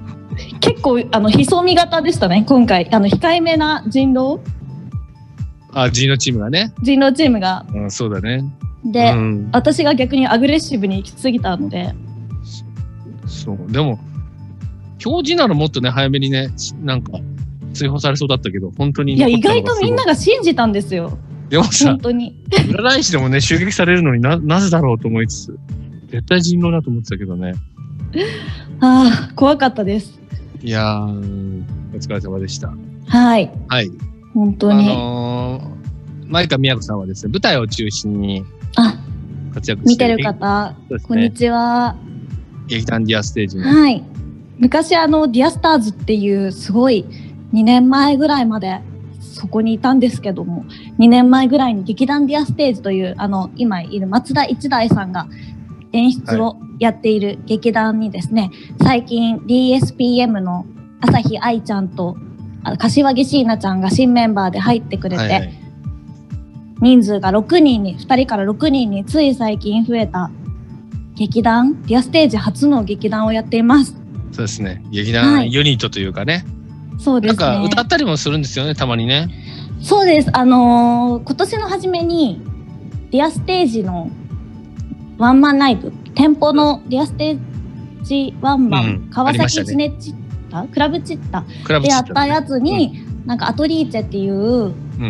[SPEAKER 10] 結構あの潜み型でしたね今回あの控えめな人狼。
[SPEAKER 1] あ、人狼チームがね。
[SPEAKER 12] 人狼チームが。
[SPEAKER 1] うん、そうだね。
[SPEAKER 12] で、
[SPEAKER 1] うん、
[SPEAKER 12] 私が逆にアグレッシブに行き過ぎたので。
[SPEAKER 1] そう、でも、表示ならもっとね、早めにね、なんか、追放されそうだったけど、本当に。
[SPEAKER 12] いや、意外とみんなが信じたんですよ。
[SPEAKER 1] でもさ、
[SPEAKER 12] 本当に。
[SPEAKER 1] 占い師でもね、襲撃されるのにな、なぜだろうと思いつつ、絶対人狼だと思ってたけどね。
[SPEAKER 12] ああ、怖かったです。
[SPEAKER 1] いやー、お疲れ様でした。
[SPEAKER 12] はい。
[SPEAKER 1] はい。
[SPEAKER 12] 本当に。
[SPEAKER 1] あのー、前川美也子さんはですね、舞台を中心に活躍して
[SPEAKER 12] 見てる方、ね、こんにちは。
[SPEAKER 1] 劇団ディアステージの。
[SPEAKER 12] はい。昔あの、ディアスターズっていうすごいにねんまえぐらいまでそこにいたんですけども、にねんまえぐらいに劇団ディアステージというあの、今いる松田一大さんが演出をやっている劇団にですね、はい、最近 ディーエスピーエム の朝日愛ちゃんと柏木椎名ちゃんが新メンバーで入ってくれて、はいはい、人数がろくにんに、ふたりからろくにんについ最近増えた劇団、ディアステージ初の劇団をやっています。
[SPEAKER 1] そうですね。劇団ユニットというかね。
[SPEAKER 12] はい、そうですね。
[SPEAKER 1] なんか歌ったりもするんですよね、たまにね。
[SPEAKER 12] そうです。あのー、今年の初めにディアステージのワンマンライブ、店舗のディアステージワンマン、うん、川崎チネチッタ、クラブチッタでやったやつに、うん、なんかアトリーチェっていう、うん、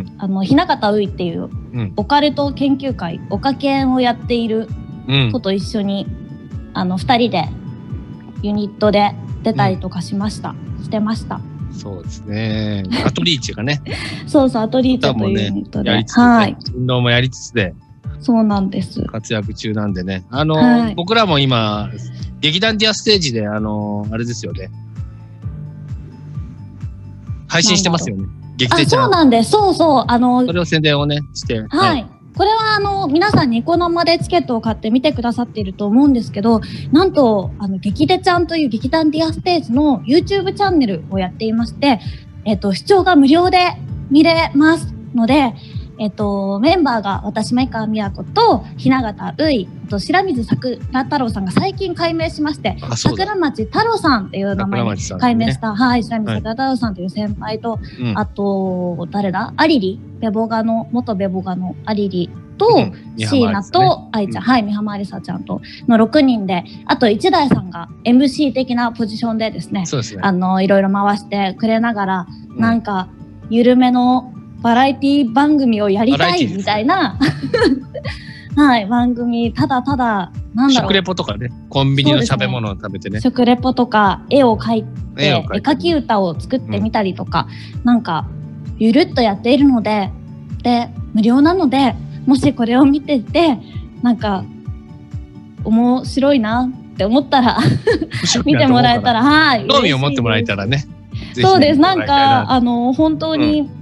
[SPEAKER 12] あの雛形ういっていう、うん、オカルト研究会、オカ研をやっている子と一緒に、うん、あのふたりでユニットで出たりとかしました、うん、してました。
[SPEAKER 1] そうですね。アトリーチェがね。
[SPEAKER 12] そうそう、アトリーチェというユニットで、
[SPEAKER 1] ね、はい。運動もやりつつで。
[SPEAKER 12] そうなんです。
[SPEAKER 1] 活躍中なんでね。あの、はい、僕らも今、劇団ディアステージで、あの、あれですよね。配信してますよね。劇テちゃん。
[SPEAKER 12] そうなんです。そうそう。あの、
[SPEAKER 1] それを宣伝をね、して。
[SPEAKER 12] はい。はい、これはあの、皆さんニコ生でチケットを買って見てくださっていると思うんですけど、なんと、あの、劇テちゃんという劇団ディアステージの YouTube チャンネルをやっていまして、えっと、視聴が無料で見れますので、えっと、メンバーが私、前川美也子と、雛形うい、と白水桜太郎さんが最近改名しまして、桜町太郎さんっていう名前に改名した、ね、はい、白水桜太郎さんという先輩と、はい、あと、誰だアリリベボガの、元ベボガのアリリと、うん、椎名と愛ちゃん、うん、はい、美浜ありさちゃんとのろくにんで、あと一大さんが エムシー 的なポジションでですね、
[SPEAKER 1] そうですね、
[SPEAKER 12] あの、いろいろ回してくれながら、うん、なんか、緩めのバラエティ番組をやりたいみたいな、はい、番組、ただただ、なんだろう。
[SPEAKER 1] 食レポとかね、コンビニの食べ物を食べてね。
[SPEAKER 12] 食レポとか、絵を描いて、絵描き歌を作ってみたりとか、うん、なんか、ゆるっとやっているので、で、無料なので、もしこれを見てて、なんか、面白いなって思ったら、見てもらえたら、はい。
[SPEAKER 1] 興味を持ってもらえたらね。
[SPEAKER 12] そうです。なんか、あの、本当に、うん、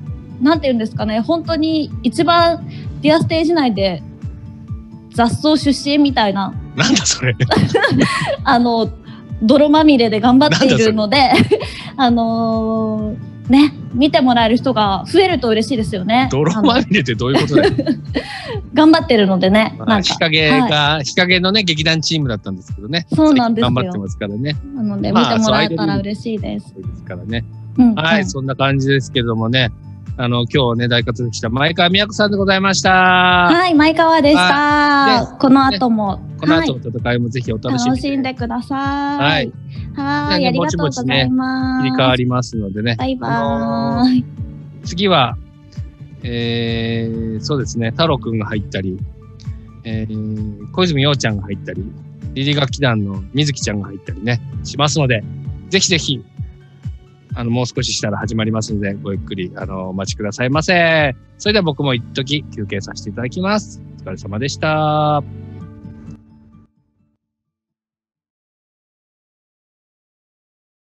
[SPEAKER 12] なんて言うんですかね、本当に一番ディアステージ内で雑草出身みたいな。
[SPEAKER 1] なんだそれ。
[SPEAKER 12] あの、泥まみれで頑張っているので、あのー、ね、見てもらえる人が増えると嬉しいですよね。
[SPEAKER 1] 泥まみれってどういうことだよ。
[SPEAKER 12] 頑張ってるのでね。
[SPEAKER 1] なんか日陰が、はい、日陰のね、劇団チームだったんですけどね。
[SPEAKER 12] そうなんですよ。
[SPEAKER 1] 頑張ってますからね。
[SPEAKER 12] なので、見てもらえたら嬉しいです。
[SPEAKER 1] そうですからね。うん、はい、うん、そんな感じですけどもね。あの、今日ね、大活躍した前川美也子さんでございました。
[SPEAKER 12] はい、前川でした。この後も、ね、
[SPEAKER 1] この後の戦いもぜひお楽しみに。
[SPEAKER 12] 楽しんでください。
[SPEAKER 1] はい。
[SPEAKER 12] はい、ありがとうございます。
[SPEAKER 1] 切り替わりますのでね。
[SPEAKER 12] バイバーイ。
[SPEAKER 1] 次は、えー、そうですね、太郎くんが入ったり、えー、小泉洋ちゃんが入ったり、リリ楽器団の水木ちゃんが入ったりね、しますので、ぜひぜひ、あの、もう少ししたら始まりますので、ごゆっくり、あの、お待ちくださいませ。それでは僕も一時休憩させていただきます。お疲れ様でした。